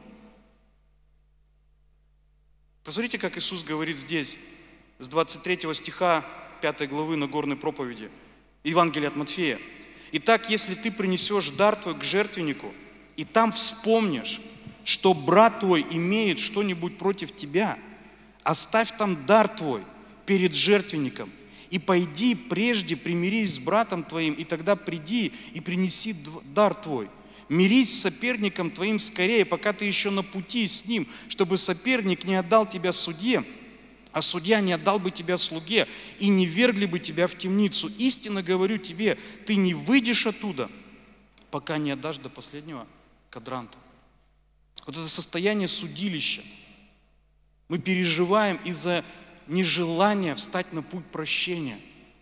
Посмотрите, как Иисус говорит здесь, с двадцать третьего стиха пятой главы Нагорной проповеди, Евангелия от Матфея. «Итак, если ты принесешь дар твой к жертвеннику, и там вспомнишь, что брат твой имеет что-нибудь против тебя, оставь там дар твой перед жертвенником, и пойди прежде примирись с братом твоим, и тогда приди и принеси дар твой. Мирись с соперником твоим скорее, пока ты еще на пути с ним, чтобы соперник не отдал тебя судье, а судья не отдал бы тебя слуге, и не вергли бы тебя в темницу. Истинно говорю тебе, ты не выйдешь оттуда, пока не отдашь до последнего квадранта. Вот это состояние судилища мы переживаем из-за нежелания встать на путь прощения.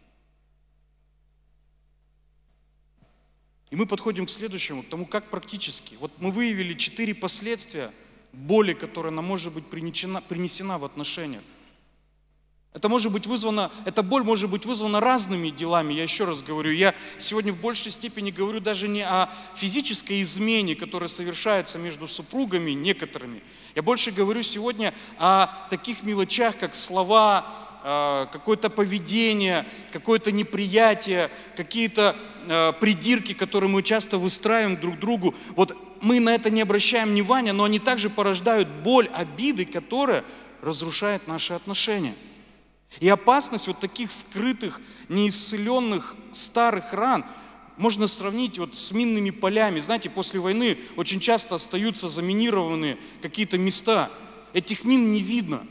И мы подходим к следующему, к тому, как практически. Вот мы выявили четыре последствия боли, которая нам может быть принесена, принесена в отношениях. Это может быть вызвано, эта боль может быть вызвана разными делами. Я еще раз говорю, я сегодня в большей степени говорю даже не о физической измене, которая совершается между супругами некоторыми. Я больше говорю сегодня о таких мелочах, как слова, какое-то поведение, какое-то неприятие, какие-то придирки, которые мы часто выстраиваем друг к другу. Вот мы на это не обращаем внимания, но они также порождают боль, обиды, которая разрушает наши отношения. И опасность вот таких скрытых, неисцеленных старых ран можно сравнить вот с минными полями. Знаете, после войны очень часто остаются заминированные какие-то места. Этих мин не видно.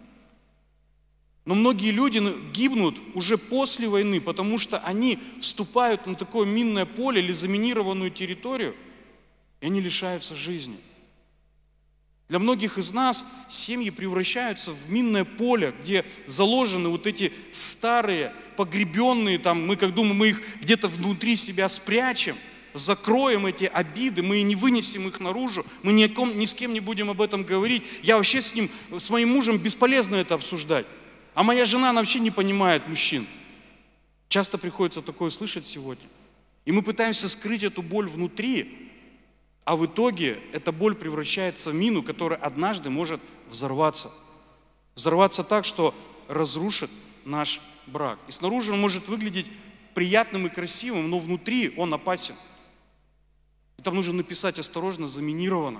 Но многие люди гибнут уже после войны, потому что они вступают на такое минное поле или заминированную территорию, и они лишаются жизни. Для многих из нас семьи превращаются в минное поле, где заложены вот эти старые, погребенные, там, мы как думаем, мы их где-то внутри себя спрячем, закроем эти обиды, мы не вынесем их наружу, мы ни, о ком, ни с кем не будем об этом говорить. Я вообще с ним, с моим мужем бесполезно это обсуждать. А моя жена, она вообще не понимает мужчин. Часто приходится такое слышать сегодня. И мы пытаемся скрыть эту боль внутри, а в итоге эта боль превращается в мину, которая однажды может взорваться. Взорваться так, что разрушит наш брак. И снаружи он может выглядеть приятным и красивым, но внутри он опасен. И там нужно написать осторожно, заминировано.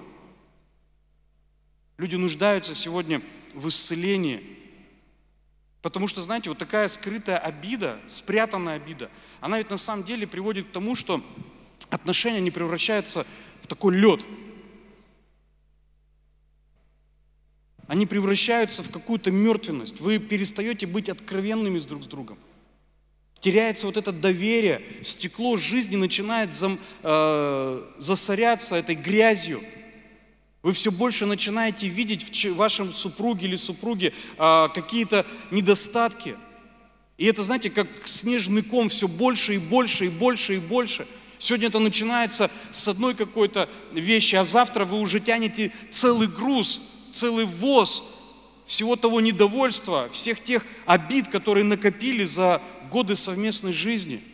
Люди нуждаются сегодня в исцелении. Потому что, знаете, вот такая скрытая обида, спрятанная обида, она ведь на самом деле приводит к тому, что отношения не превращаются в такой лед. Они превращаются в какую-то мертвенность. Вы перестаете быть откровенными друг с другом. Теряется вот это доверие, стекло жизни начинает зам, э, засоряться этой грязью. Вы все больше начинаете видеть в вашем супруге или супруге э, какие-то недостатки. И это, знаете, как снежный ком, все больше и больше и больше и больше. Сегодня это начинается с одной какой-то вещи, а завтра вы уже тянете целый груз, целый воз всего того недовольства, всех тех обид, которые накопили за годы совместной жизни.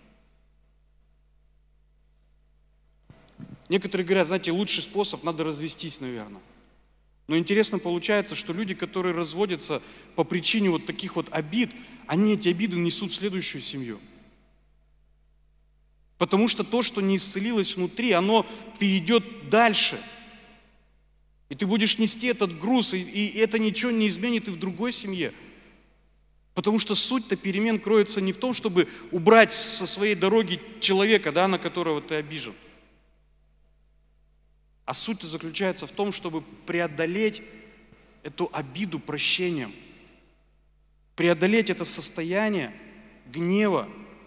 Некоторые говорят, знаете, лучший способ, надо развестись, наверное. Но интересно получается, что люди, которые разводятся по причине вот таких вот обид, они эти обиды несут в следующую семью. Потому что то, что не исцелилось внутри, оно перейдет дальше. И ты будешь нести этот груз, и, и это ничего не изменит и в другой семье. Потому что суть-то перемен кроется не в том, чтобы убрать со своей дороги человека, да, на которого ты обижен. А суть-то заключается в том, чтобы преодолеть эту обиду прощением. Преодолеть это состояние гнева,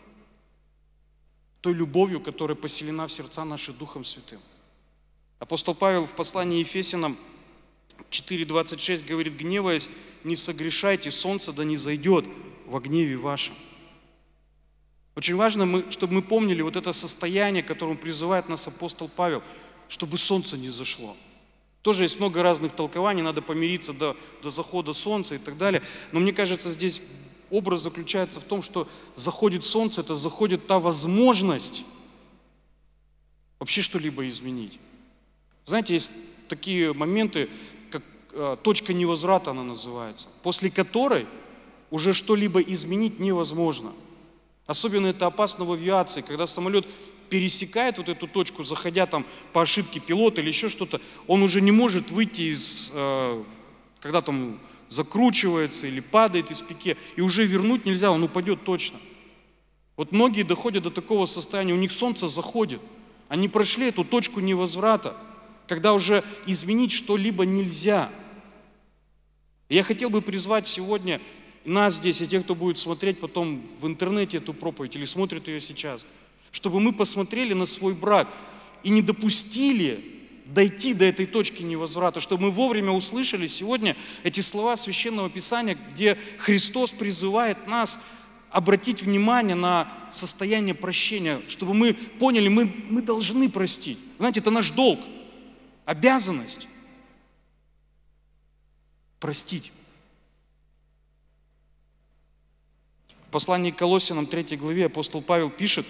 той любовью, которая поселена в сердца наши Духом Святым. Апостол Павел в послании Ефесянам четыре двадцать шесть говорит: гневаясь, не согрешайте, солнце да не зайдет во гневе вашем. Очень важно, чтобы мы помнили вот это состояние, к которому призывает нас апостол Павел, чтобы солнце не зашло. Тоже есть много разных толкований, надо помириться до, до захода солнца и так далее. Но мне кажется, здесь образ заключается в том, что заходит солнце, это заходит та возможность вообще что-либо изменить. Знаете, есть такие моменты, как э, точка невозврата она называется, после которой уже что-либо изменить невозможно. Особенно это опасно в авиации, когда самолет пересекает вот эту точку, заходя там по ошибке пилота или еще что-то, он уже не может выйти из, э, когда там закручивается или падает из пике, и уже вернуть нельзя, он упадет точно. Вот многие доходят до такого состояния, у них солнце заходит, они прошли эту точку невозврата, когда уже изменить что-либо нельзя. И я хотел бы призвать сегодня нас здесь, и тех, кто будет смотреть потом в интернете эту проповедь или смотрит ее сейчас, чтобы мы посмотрели на свой брак и не допустили дойти до этой точки невозврата, чтобы мы вовремя услышали сегодня эти слова Священного Писания, где Христос призывает нас обратить внимание на состояние прощения, чтобы мы поняли, мы, мы должны простить. Знаете, это наш долг, обязанность простить. В послании к Колоссянам третьей главе апостол Павел пишет,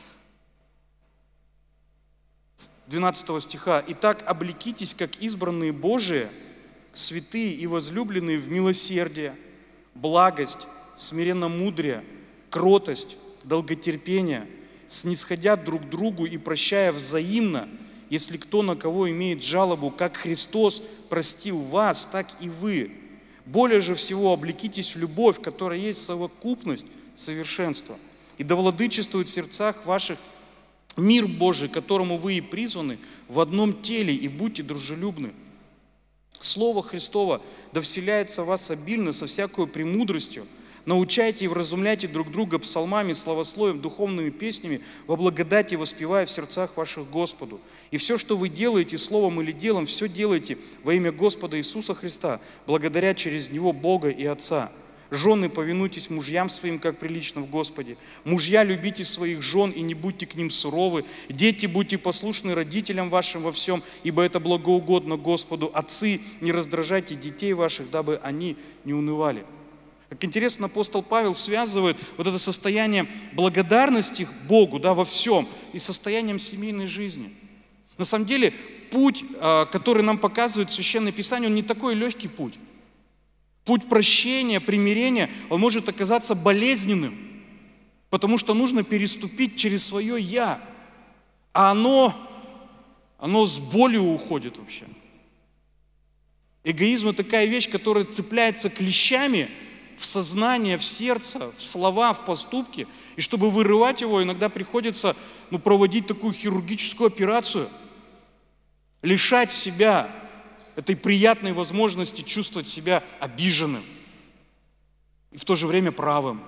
с двенадцатого стиха: «Итак, облекитесь, как избранные Божии, святые и возлюбленные в милосердие, благость, смиренномудрие, кротость, долготерпение, снисходя друг к другу и прощая взаимно, если кто на кого имеет жалобу, как Христос простил вас, так и вы. Более же всего облекитесь в любовь, которая есть совокупность совершенства, и да владычествует в сердцах ваших мир Божий, которому вы и призваны в одном теле, и будьте дружелюбны. Слово Христово да вселяется в вас обильно со всякой премудростью. Научайте и вразумляйте друг друга псалмами, славословием, духовными песнями, во благодати воспевая в сердцах ваших Господу. И все, что вы делаете словом или делом, все делайте во имя Господа Иисуса Христа, благодаря через Него Бога и Отца. Жены, повинуйтесь мужьям своим, как прилично в Господе. Мужья, любите своих жен и не будьте к ним суровы. Дети, будьте послушны родителям вашим во всем, ибо это благоугодно Господу. Отцы, не раздражайте детей ваших, дабы они не унывали». Как интересно, апостол Павел связывает вот это состояние благодарности Богу, да, во всем и состоянием семейной жизни. На самом деле, путь, который нам показывает Священное Писание, он не такой легкий путь. Путь прощения, примирения, он может оказаться болезненным, потому что нужно переступить через свое «я», а оно, оно с болью уходит вообще. Эгоизм – это такая вещь, которая цепляется клещами в сознание, в сердце, в слова, в поступки, и чтобы вырывать его, иногда приходится ну, проводить такую хирургическую операцию, лишать себя этой приятной возможности чувствовать себя обиженным и в то же время правым,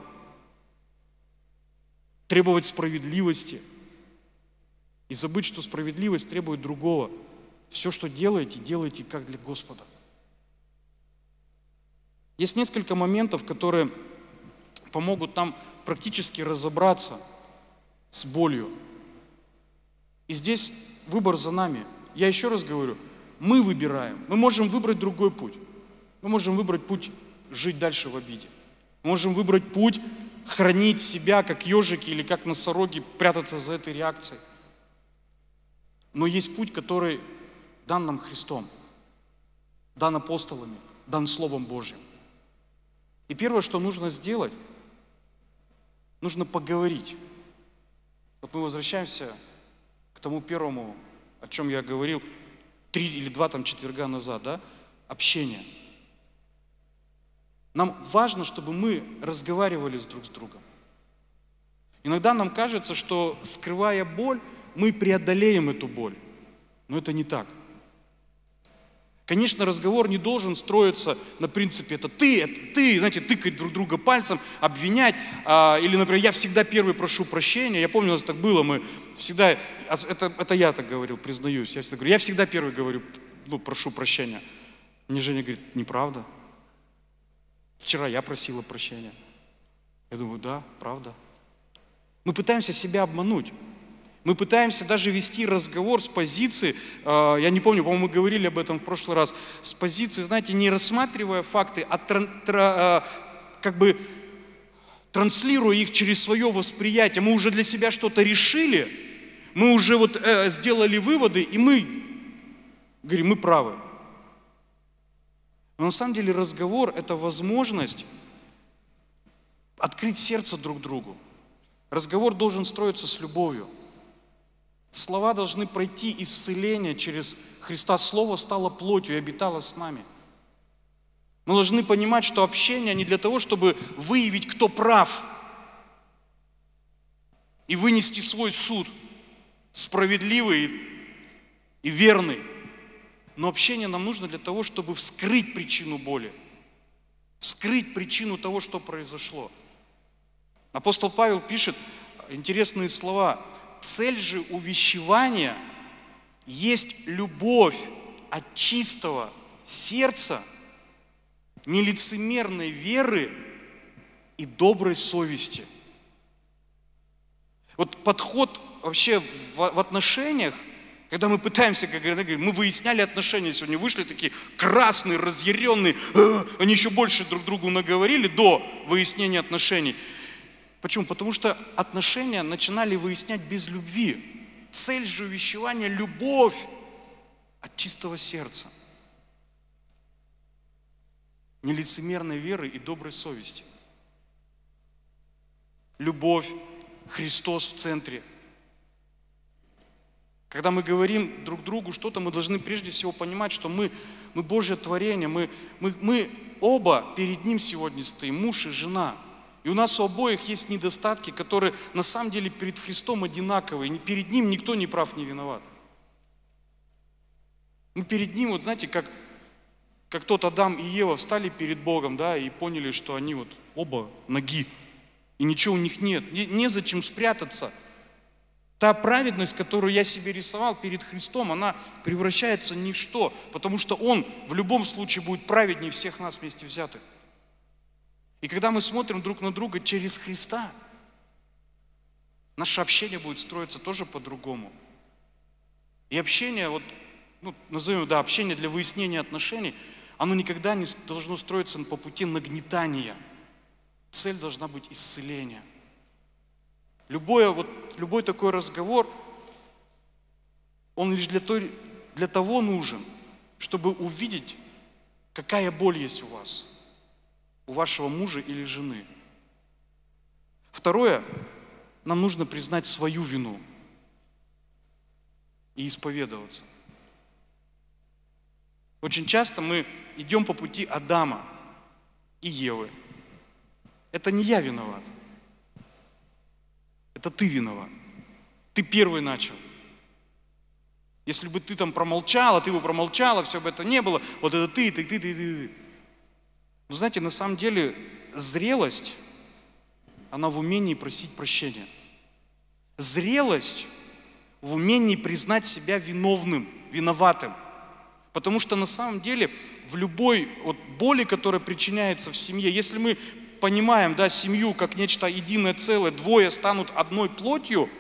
требовать справедливости и забыть, что справедливость требует другого. Все, что делаете, делайте как для Господа. Есть несколько моментов, которые помогут нам практически разобраться с болью. И здесь выбор за нами. Я еще раз говорю, мы выбираем. Мы можем выбрать другой путь. Мы можем выбрать путь жить дальше в обиде. Мы можем выбрать путь хранить себя, как ежики или как носороги, прятаться за этой реакцией. Но есть путь, который дан нам Христом, дан апостолами, дан Словом Божьим. И первое, что нужно сделать, нужно поговорить. Вот мы возвращаемся к тому первому, о чем я говорил, три или два там четверга назад, да? Общение. Нам важно, чтобы мы разговаривали с друг с другом. Иногда нам кажется, что, скрывая боль, мы преодолеем эту боль. Но это не так. Конечно, разговор не должен строиться на принципе «это ты, это ты», знаете, тыкать друг друга пальцем, обвинять. А, или, например, «я всегда первый прошу прощения». Я помню, у нас так было, мы всегда, это, это я так говорил, признаюсь, я всегда говорю, я всегда первый говорю, ну, прошу прощения. Мне Женя говорит, неправда. Вчера я просила прощения. Я думаю, да, правда. Мы пытаемся себя обмануть. Мы пытаемся даже вести разговор с позиции, э, я не помню, по-моему, мы говорили об этом в прошлый раз, с позиции, знаете, не рассматривая факты, а тран, тра, э, как бы транслируя их через свое восприятие. Мы уже для себя что-то решили, мы уже вот э, сделали выводы, и мы говорим, мы правы. Но на самом деле разговор – это возможность открыть сердце друг другу. Разговор должен строиться с любовью. Слова должны пройти исцеление через Христа. Слово стало плотью и обитало с нами. Мы должны понимать, что общение не для того, чтобы выявить, кто прав, и вынести свой суд, справедливый и верный. Но общение нам нужно для того, чтобы вскрыть причину боли, вскрыть причину того, что произошло. Апостол Павел пишет интересные слова. Цель же увещевания есть любовь от чистого сердца, нелицемерной веры и доброй совести. Вот подход вообще в, в отношениях, когда мы пытаемся, как говорят, мы выясняли отношения сегодня, вышли такие красные, разъяренные, они еще больше друг другу наговорили до выяснения отношений. Почему? Потому что отношения начинали выяснять без любви. Цель же увещевания – любовь от чистого сердца, нелицемерной веры и доброй совести. Любовь, Христос в центре. Когда мы говорим друг другу что-то, мы должны прежде всего понимать, что мы, мы Божье творение, мы, мы, мы оба перед Ним сегодня стоим, муж и жена. И у нас у обоих есть недостатки, которые на самом деле перед Христом одинаковые. Перед Ним никто не прав, не виноват. Мы перед Ним, вот знаете, как, как тот Адам и Ева встали перед Богом, да, и поняли, что они вот оба ноги, и ничего у них нет, не, незачем спрятаться. Та праведность, которую я себе рисовал перед Христом, она превращается в ничто, потому что Он в любом случае будет праведнее всех нас вместе взятых. И когда мы смотрим друг на друга через Христа, наше общение будет строиться тоже по-другому. И общение, вот, ну, назовем, да, общение для выяснения отношений, оно никогда не должно строиться по пути нагнетания. Цель должна быть исцеление. Любое, вот, любой такой разговор, он лишь для, той, для того нужен, чтобы увидеть, какая боль есть у вас, у вашего мужа или жены. Второе, нам нужно признать свою вину и исповедоваться. Очень часто мы идем по пути Адама и Евы. Это не я виноват. Это ты виноват. Ты первый начал. Если бы ты там промолчала, ты бы промолчала, все бы это не было, вот это ты, ты, ты, ты, ты. Но знаете, на самом деле зрелость, она в умении просить прощения. Зрелость в умении признать себя виновным, виноватым. Потому что на самом деле в любой вот боли, которая причиняется в семье, если мы понимаем, да, семью как нечто единое целое, двое станут одной плотью,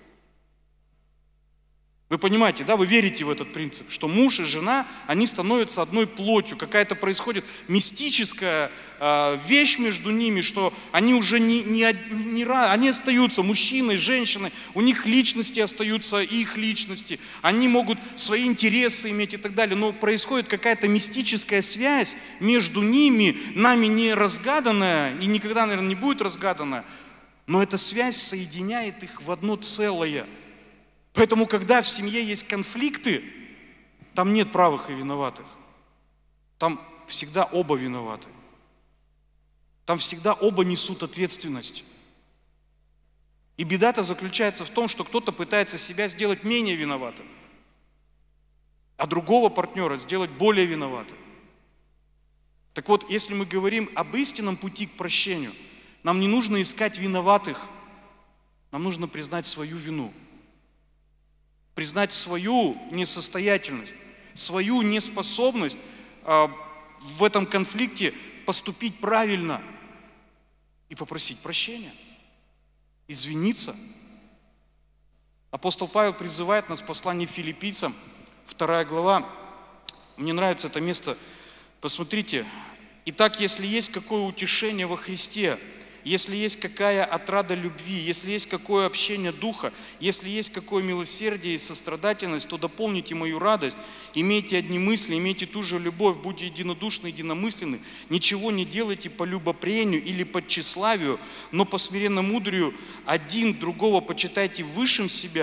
вы понимаете, да, вы верите в этот принцип, что муж и жена, они становятся одной плотью, какая-то происходит мистическая э, вещь между ними, что они уже не, не, не, они остаются мужчиной, женщиной, у них личности остаются, их личности, они могут свои интересы иметь и так далее, но происходит какая-то мистическая связь между ними, нами не разгаданная и никогда, наверное, не будет разгаданная, но эта связь соединяет их в одно целое. Поэтому, когда в семье есть конфликты, там нет правых и виноватых. Там всегда оба виноваты. Там всегда оба несут ответственность. И беда-то заключается в том, что кто-то пытается себя сделать менее виноватым, а другого партнера сделать более виноватым. Так вот, если мы говорим об истинном пути к прощению, нам не нужно искать виноватых, нам нужно признать свою вину. Признать свою несостоятельность, свою неспособность э, в этом конфликте поступить правильно и попросить прощения, извиниться. Апостол Павел призывает нас в послании Филиппийцам, вторая глава. Мне нравится это место. Посмотрите. Итак, если есть какое утешение во Христе, если есть какая отрада любви, если есть какое общение духа, если есть какое милосердие и сострадательность, то дополните мою радость, имейте одни мысли, имейте ту же любовь, будьте единодушны, единомысленны, ничего не делайте по любопрению или по тщеславию, но по смиренно-мудрию один другого почитайте высшим себя.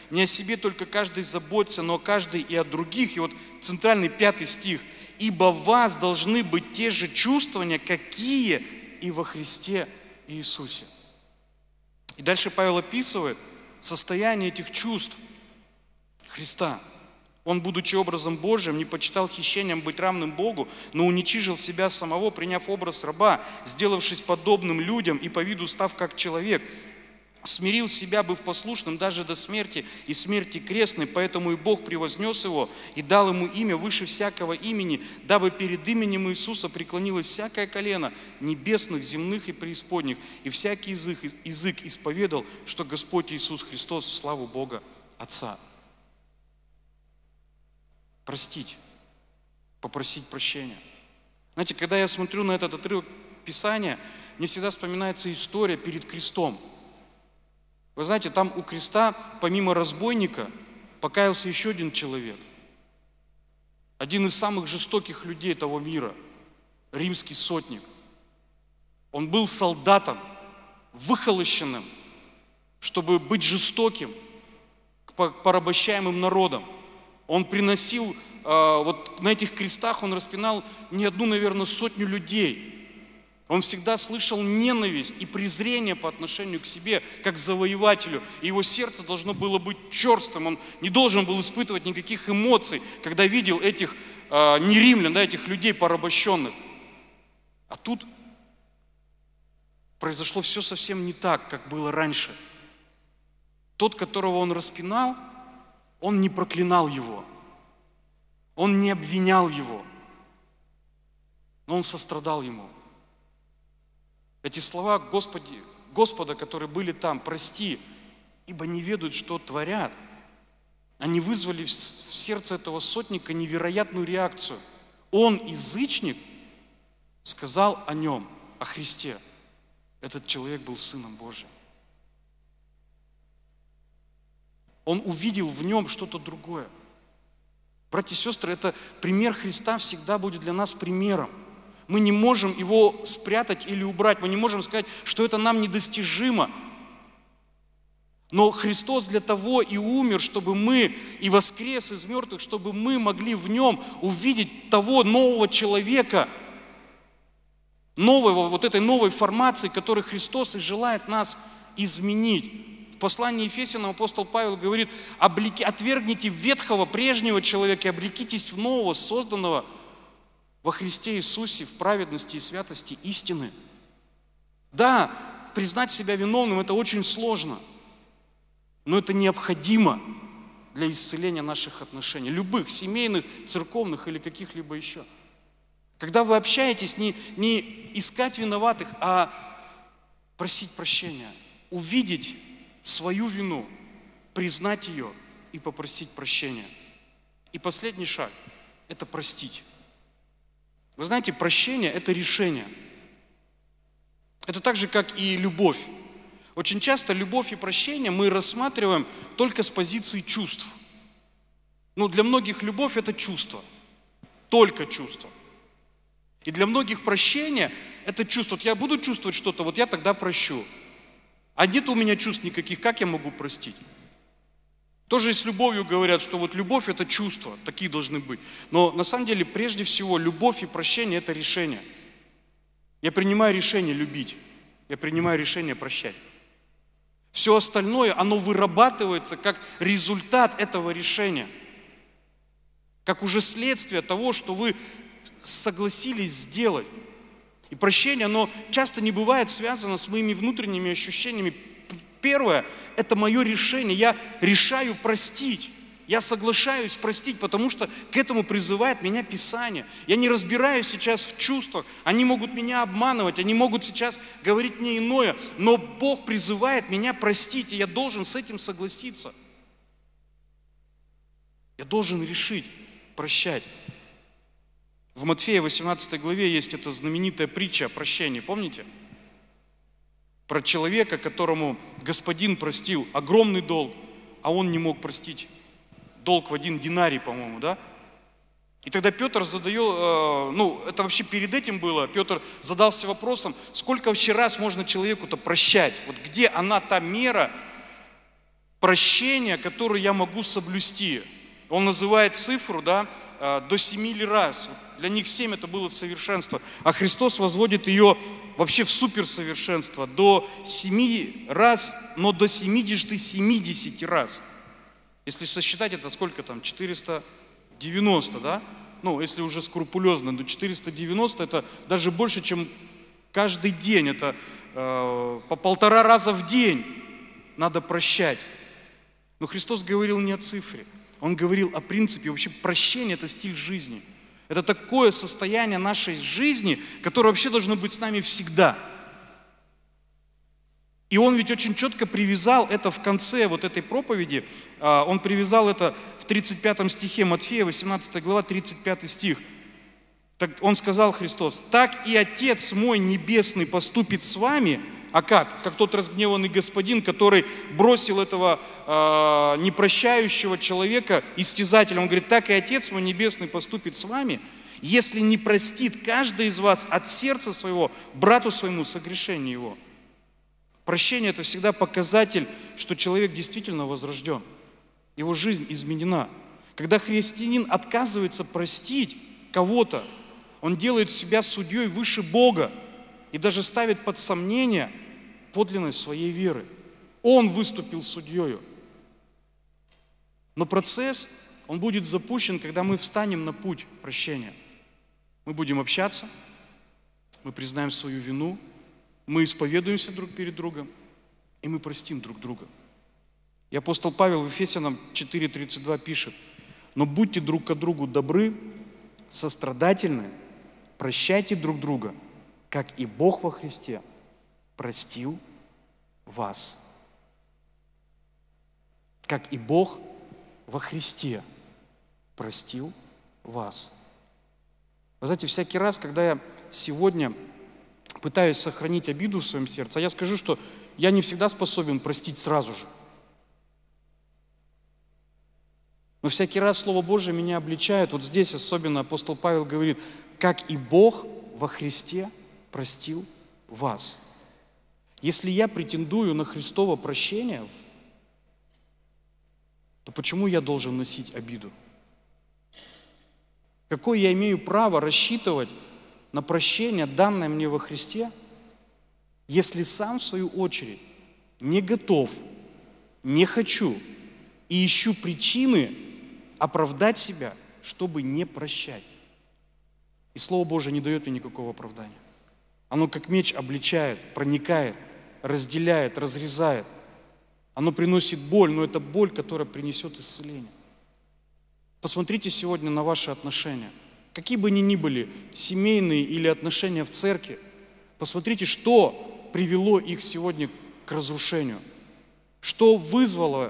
Не о себе только каждый заботится, но каждый и о других. И вот центральный пятый стих. «Ибо в вас должны быть те же чувствования, какие и во Христе Иисусе». И дальше Павел описывает состояние этих чувств Христа. Он, будучи образом Божьим, не почитал хищением быть равным Богу, но уничижил себя самого, приняв образ раба, сделавшись подобным людям и по виду став как человек. Смирил себя, быв послушным даже до смерти и смерти крестной, поэтому и Бог превознес его и дал ему имя выше всякого имени, дабы перед именем Иисуса преклонилось всякое колено небесных, земных и преисподних, и всякий язык, язык исповедал, что Господь Иисус Христос в славу Бога Отца. Простить, попросить прощения. Знаете, когда я смотрю на этот отрывок Писания, мне всегда вспоминается история перед крестом. Вы знаете, там у креста, помимо разбойника, покаялся еще один человек. Один из самых жестоких людей того мира, римский сотник. Он был солдатом, выхолощенным, чтобы быть жестоким к порабощаемым народам. Он приносил, вот на этих крестах он распинал не одну, наверное, сотню людей. Он всегда слышал ненависть и презрение по отношению к себе, как к завоевателю. И его сердце должно было быть черствым. Он не должен был испытывать никаких эмоций, когда видел этих не римлян, да, этих людей порабощенных. А тут произошло все совсем не так, как было раньше. Тот, которого он распинал, он не проклинал его, он не обвинял его, но он сострадал ему. Эти слова Господи, Господа, которые были там, прости, ибо не ведают, что творят, они вызвали в сердце этого сотника невероятную реакцию. Он, язычник, сказал о нем, о Христе. Этот человек был Сыном Божьим. Он увидел в нем что-то другое. Братья и сестры, это пример Христа всегда будет для нас примером. Мы не можем его спрятать или убрать. Мы не можем сказать, что это нам недостижимо. Но Христос для того и умер, чтобы мы, и воскрес из мертвых, чтобы мы могли в нем увидеть того нового человека, нового, вот этой новой формации, которой Христос и желает нас изменить. В послании Ефесянам апостол Павел говорит: облеки, отвергните ветхого, прежнего человека и облекитесь в нового, созданного во Христе Иисусе в праведности и святости истины. Да, признать себя виновным – это очень сложно, но это необходимо для исцеления наших отношений, любых, семейных, церковных или каких-либо еще. Когда вы общаетесь, не, не искать виноватых, а просить прощения, увидеть свою вину, признать ее и попросить прощения. И последний шаг – это простить. Вы знаете, прощение – это решение. Это так же, как и любовь. Очень часто любовь и прощение мы рассматриваем только с позиции чувств. Но для многих любовь – это чувство, только чувство. И для многих прощение – это чувство. Вот я буду чувствовать что-то, вот я тогда прощу. А нет у меня чувств никаких, как я могу простить? Тоже и с любовью говорят, что вот любовь – это чувства, такие должны быть. Но на самом деле, прежде всего, любовь и прощение – это решение. Я принимаю решение любить, я принимаю решение прощать. Все остальное, оно вырабатывается как результат этого решения, как уже следствие того, что вы согласились сделать. И прощение, оно часто не бывает связано с моими внутренними ощущениями. Первое – это мое решение. Я решаю простить. Я соглашаюсь простить, потому что к этому призывает меня Писание. Я не разбираюсь сейчас в чувствах. Они могут меня обманывать, они могут сейчас говорить мне иное. Но Бог призывает меня простить, и я должен с этим согласиться. Я должен решить прощать. В Матфея восемнадцатой главе есть эта знаменитая притча о прощении, помните? Про человека, которому господин простил огромный долг, а он не мог простить. Долг в один динарий, по-моему, да? И тогда Петр задает, э, ну, это вообще перед этим было, Петр задался вопросом, сколько вообще раз можно человеку-то прощать? Вот где она, та мера, прощение, которое я могу соблюсти. Он называет цифру, да, до семи раз. Для них семь это было совершенство. А Христос возводит ее вообще в суперсовершенство. До семи раз, но до семидесяти семидесяти раз. Если сосчитать, это сколько там? четыреста девяносто, да? Ну, если уже скрупулезно, до четыреста девяносто, это даже больше, чем каждый день. Это э, по полтора раза в день надо прощать. Но Христос говорил не о цифре. Он говорил о принципе. Вообще прощение – это стиль жизни. Это такое состояние нашей жизни, которое вообще должно быть с нами всегда. И он ведь очень четко привязал это в конце вот этой проповеди. Он привязал это в тридцать пятом стихе Матфея, восемнадцатая глава, тридцать пятый стих. Так он сказал, Христос: «Так и Отец мой Небесный поступит с вами». А как? Как тот разгневанный господин, который бросил этого э, непрощающего человека, истязателя. Он говорит: так и Отец мой Небесный поступит с вами, если не простит каждый из вас от сердца своего брату своему согрешение его. Прощение – это всегда показатель, что человек действительно возрожден. Его жизнь изменена. Когда христианин отказывается простить кого-то, он делает себя судьей выше Бога и даже ставит под сомнение подлинность своей веры. Он выступил судьей. Но процесс, он будет запущен, когда мы встанем на путь прощения. Мы будем общаться, мы признаем свою вину, мы исповедуемся друг перед другом, и мы простим друг друга. И апостол Павел в Ефесянам четыре тридцать два пишет: «Но будьте друг к другу добры, сострадательны, прощайте друг друга, как и Бог во Христе простил вас». Как и Бог во Христе простил вас. Вы знаете, всякий раз, когда я сегодня пытаюсь сохранить обиду в своем сердце, а я скажу, что я не всегда способен простить сразу же. Но всякий раз Слово Божие меня обличает. Вот здесь особенно апостол Павел говорит: как и Бог во Христе простил вас. Если я претендую на Христово прощение, то почему я должен носить обиду? Какое я имею право рассчитывать на прощение, данное мне во Христе, если сам, в свою очередь, не готов, не хочу и ищу причины оправдать себя, чтобы не прощать? И Слово Божие не дает мне никакого оправдания. Оно как меч обличает, проникает, разделяет, разрезает. Оно приносит боль, но это боль, которая принесет исцеление. Посмотрите сегодня на ваши отношения. Какие бы они ни были, семейные или отношения в церкви, посмотрите, что привело их сегодня к разрушению. Что вызвало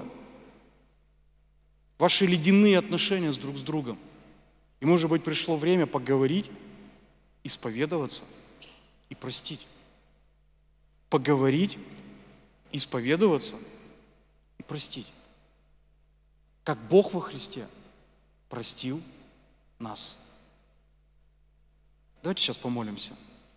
ваши ледяные отношения с друг с другом. И, может быть, пришло время поговорить, исповедоваться и простить. Поговорить, исповедоваться и простить. Как Бог во Христе простил нас. Давайте сейчас помолимся.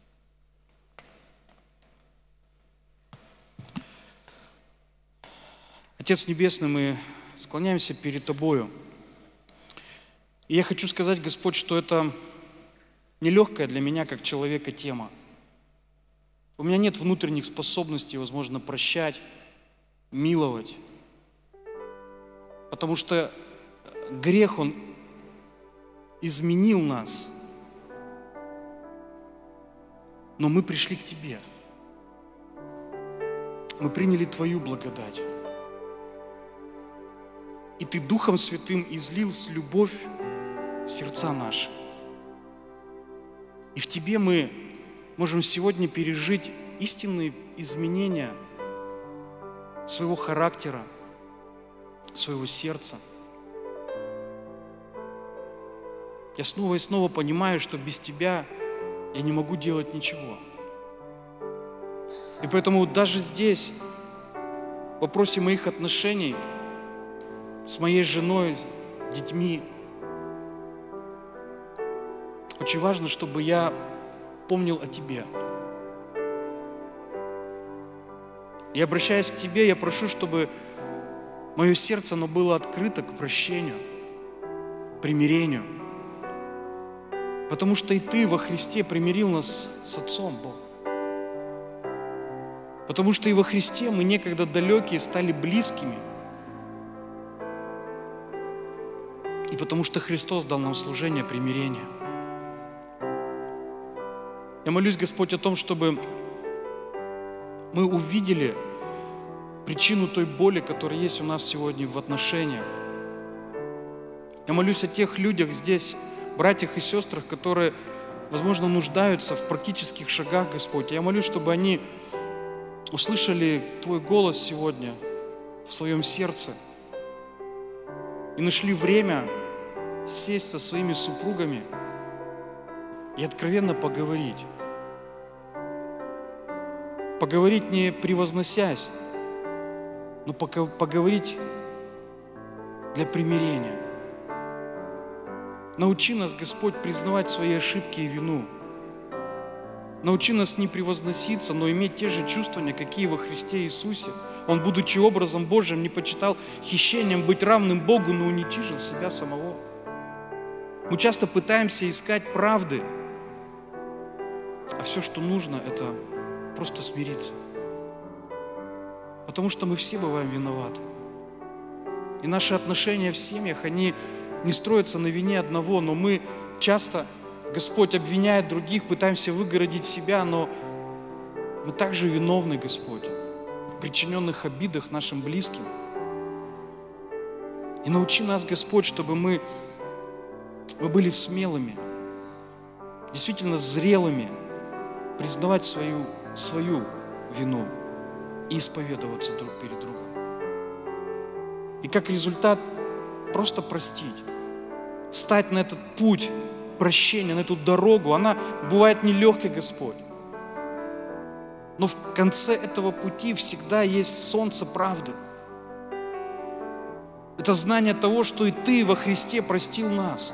Отец Небесный, мы склоняемся перед Тобою. И я хочу сказать, Господь, что это нелегкая для меня, как человека, тема. У меня нет внутренних способностей, возможно, прощать, миловать. Потому что грех, он изменил нас. Но мы пришли к Тебе. Мы приняли Твою благодать. И Ты Духом Святым излил любовь в сердца наши. И в Тебе мы можем сегодня пережить истинные изменения своего характера, своего сердца. Я снова и снова понимаю, что без Тебя я не могу делать ничего. И поэтому даже здесь, в вопросе моих отношений с моей женой, детьми, очень важно, чтобы я помнил о Тебе. И обращаясь к Тебе, я прошу, чтобы Мое сердце, оно было открыто к прощению, примирению. Потому что и Ты во Христе примирил нас с Отцом, Бог. Потому что и во Христе мы некогда далекие стали близкими. И потому что Христос дал нам служение примирения. Я молюсь, Господь, о том, чтобы мы увидели причину той боли, которая есть у нас сегодня в отношениях. Я молюсь о тех людях здесь, братьях и сестрах, которые, возможно, нуждаются в практических шагах, Господь. Я молюсь, чтобы они услышали Твой голос сегодня в своем сердце и нашли время сесть со своими супругами и откровенно поговорить. Поговорить не превозносясь, но поговорить для примирения. Научи нас, Господь, признавать свои ошибки и вину. Научи нас не превозноситься, но иметь те же чувствования, какие во Христе Иисусе. Он, будучи образом Божьим, не почитал хищением быть равным Богу, но уничижил себя самого. Мы часто пытаемся искать правды, а все, что нужно, это просто смириться. Потому что мы все бываем виноваты. И наши отношения в семьях, они не строятся на вине одного, но мы часто, Господь обвиняет других, пытаемся выгородить себя, но мы также виновны, Господь, в причиненных обидах нашим близким. И научи нас, Господь, чтобы мы, мы были смелыми, действительно зрелыми, признавать свою, свою вину и исповедоваться друг перед другом. И как результат просто простить, встать на этот путь прощения, на эту дорогу. Она бывает нелегкой, Господь. Но в конце этого пути всегда есть солнце правды. Это знание того, что и Ты во Христе простил нас.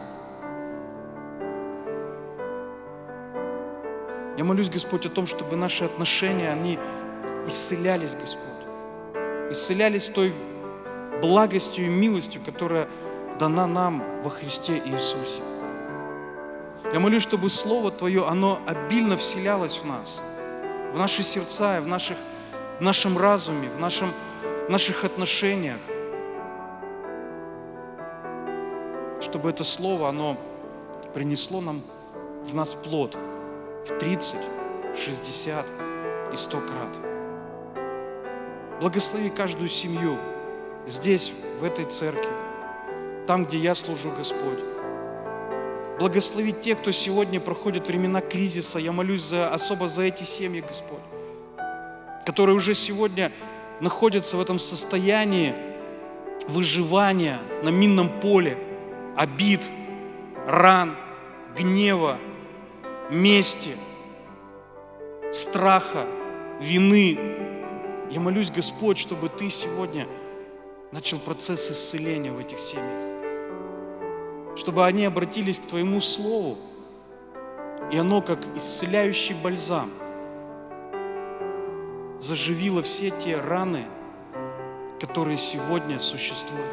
Я молюсь, Господь, о том, чтобы наши отношения, они исцелялись, Господь. Исцелялись той благостью и милостью, которая дана нам во Христе Иисусе. Я молюсь, чтобы Слово Твое, оно обильно вселялось в нас, в наши сердца, в, наших, в нашем разуме, в, нашем, в наших отношениях. Чтобы это Слово, оно принесло нам в нас плод в тридцать, шестьдесят и сто крат. Благослови каждую семью здесь, в этой церкви, там, где я служу, Господь. Благослови тех, кто сегодня проходит времена кризиса. Я молюсь за, особо за эти семьи, Господь, которые уже сегодня находятся в этом состоянии выживания на минном поле, обид, ран, гнева, мести, страха, вины. Я молюсь, Господь, чтобы Ты сегодня начал процесс исцеления в этих семьях. Чтобы они обратились к Твоему Слову, и оно, как исцеляющий бальзам, заживило все те раны, которые сегодня существуют.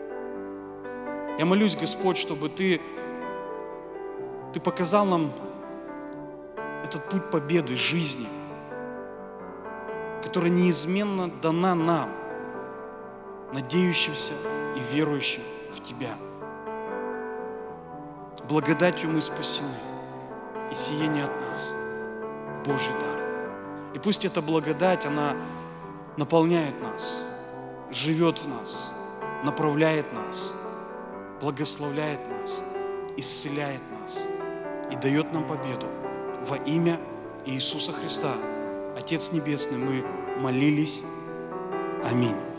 Я молюсь, Господь, чтобы Ты, Ты показал нам этот путь победы, жизни, которая неизменно дана нам, надеющимся и верующим в Тебя. Благодатью мы спасены, и сие не от нас, Божий дар. И пусть эта благодать, она наполняет нас, живет в нас, направляет нас, благословляет нас, исцеляет нас и дает нам победу. Во имя Иисуса Христа, Отец Небесный, мы молились. Аминь.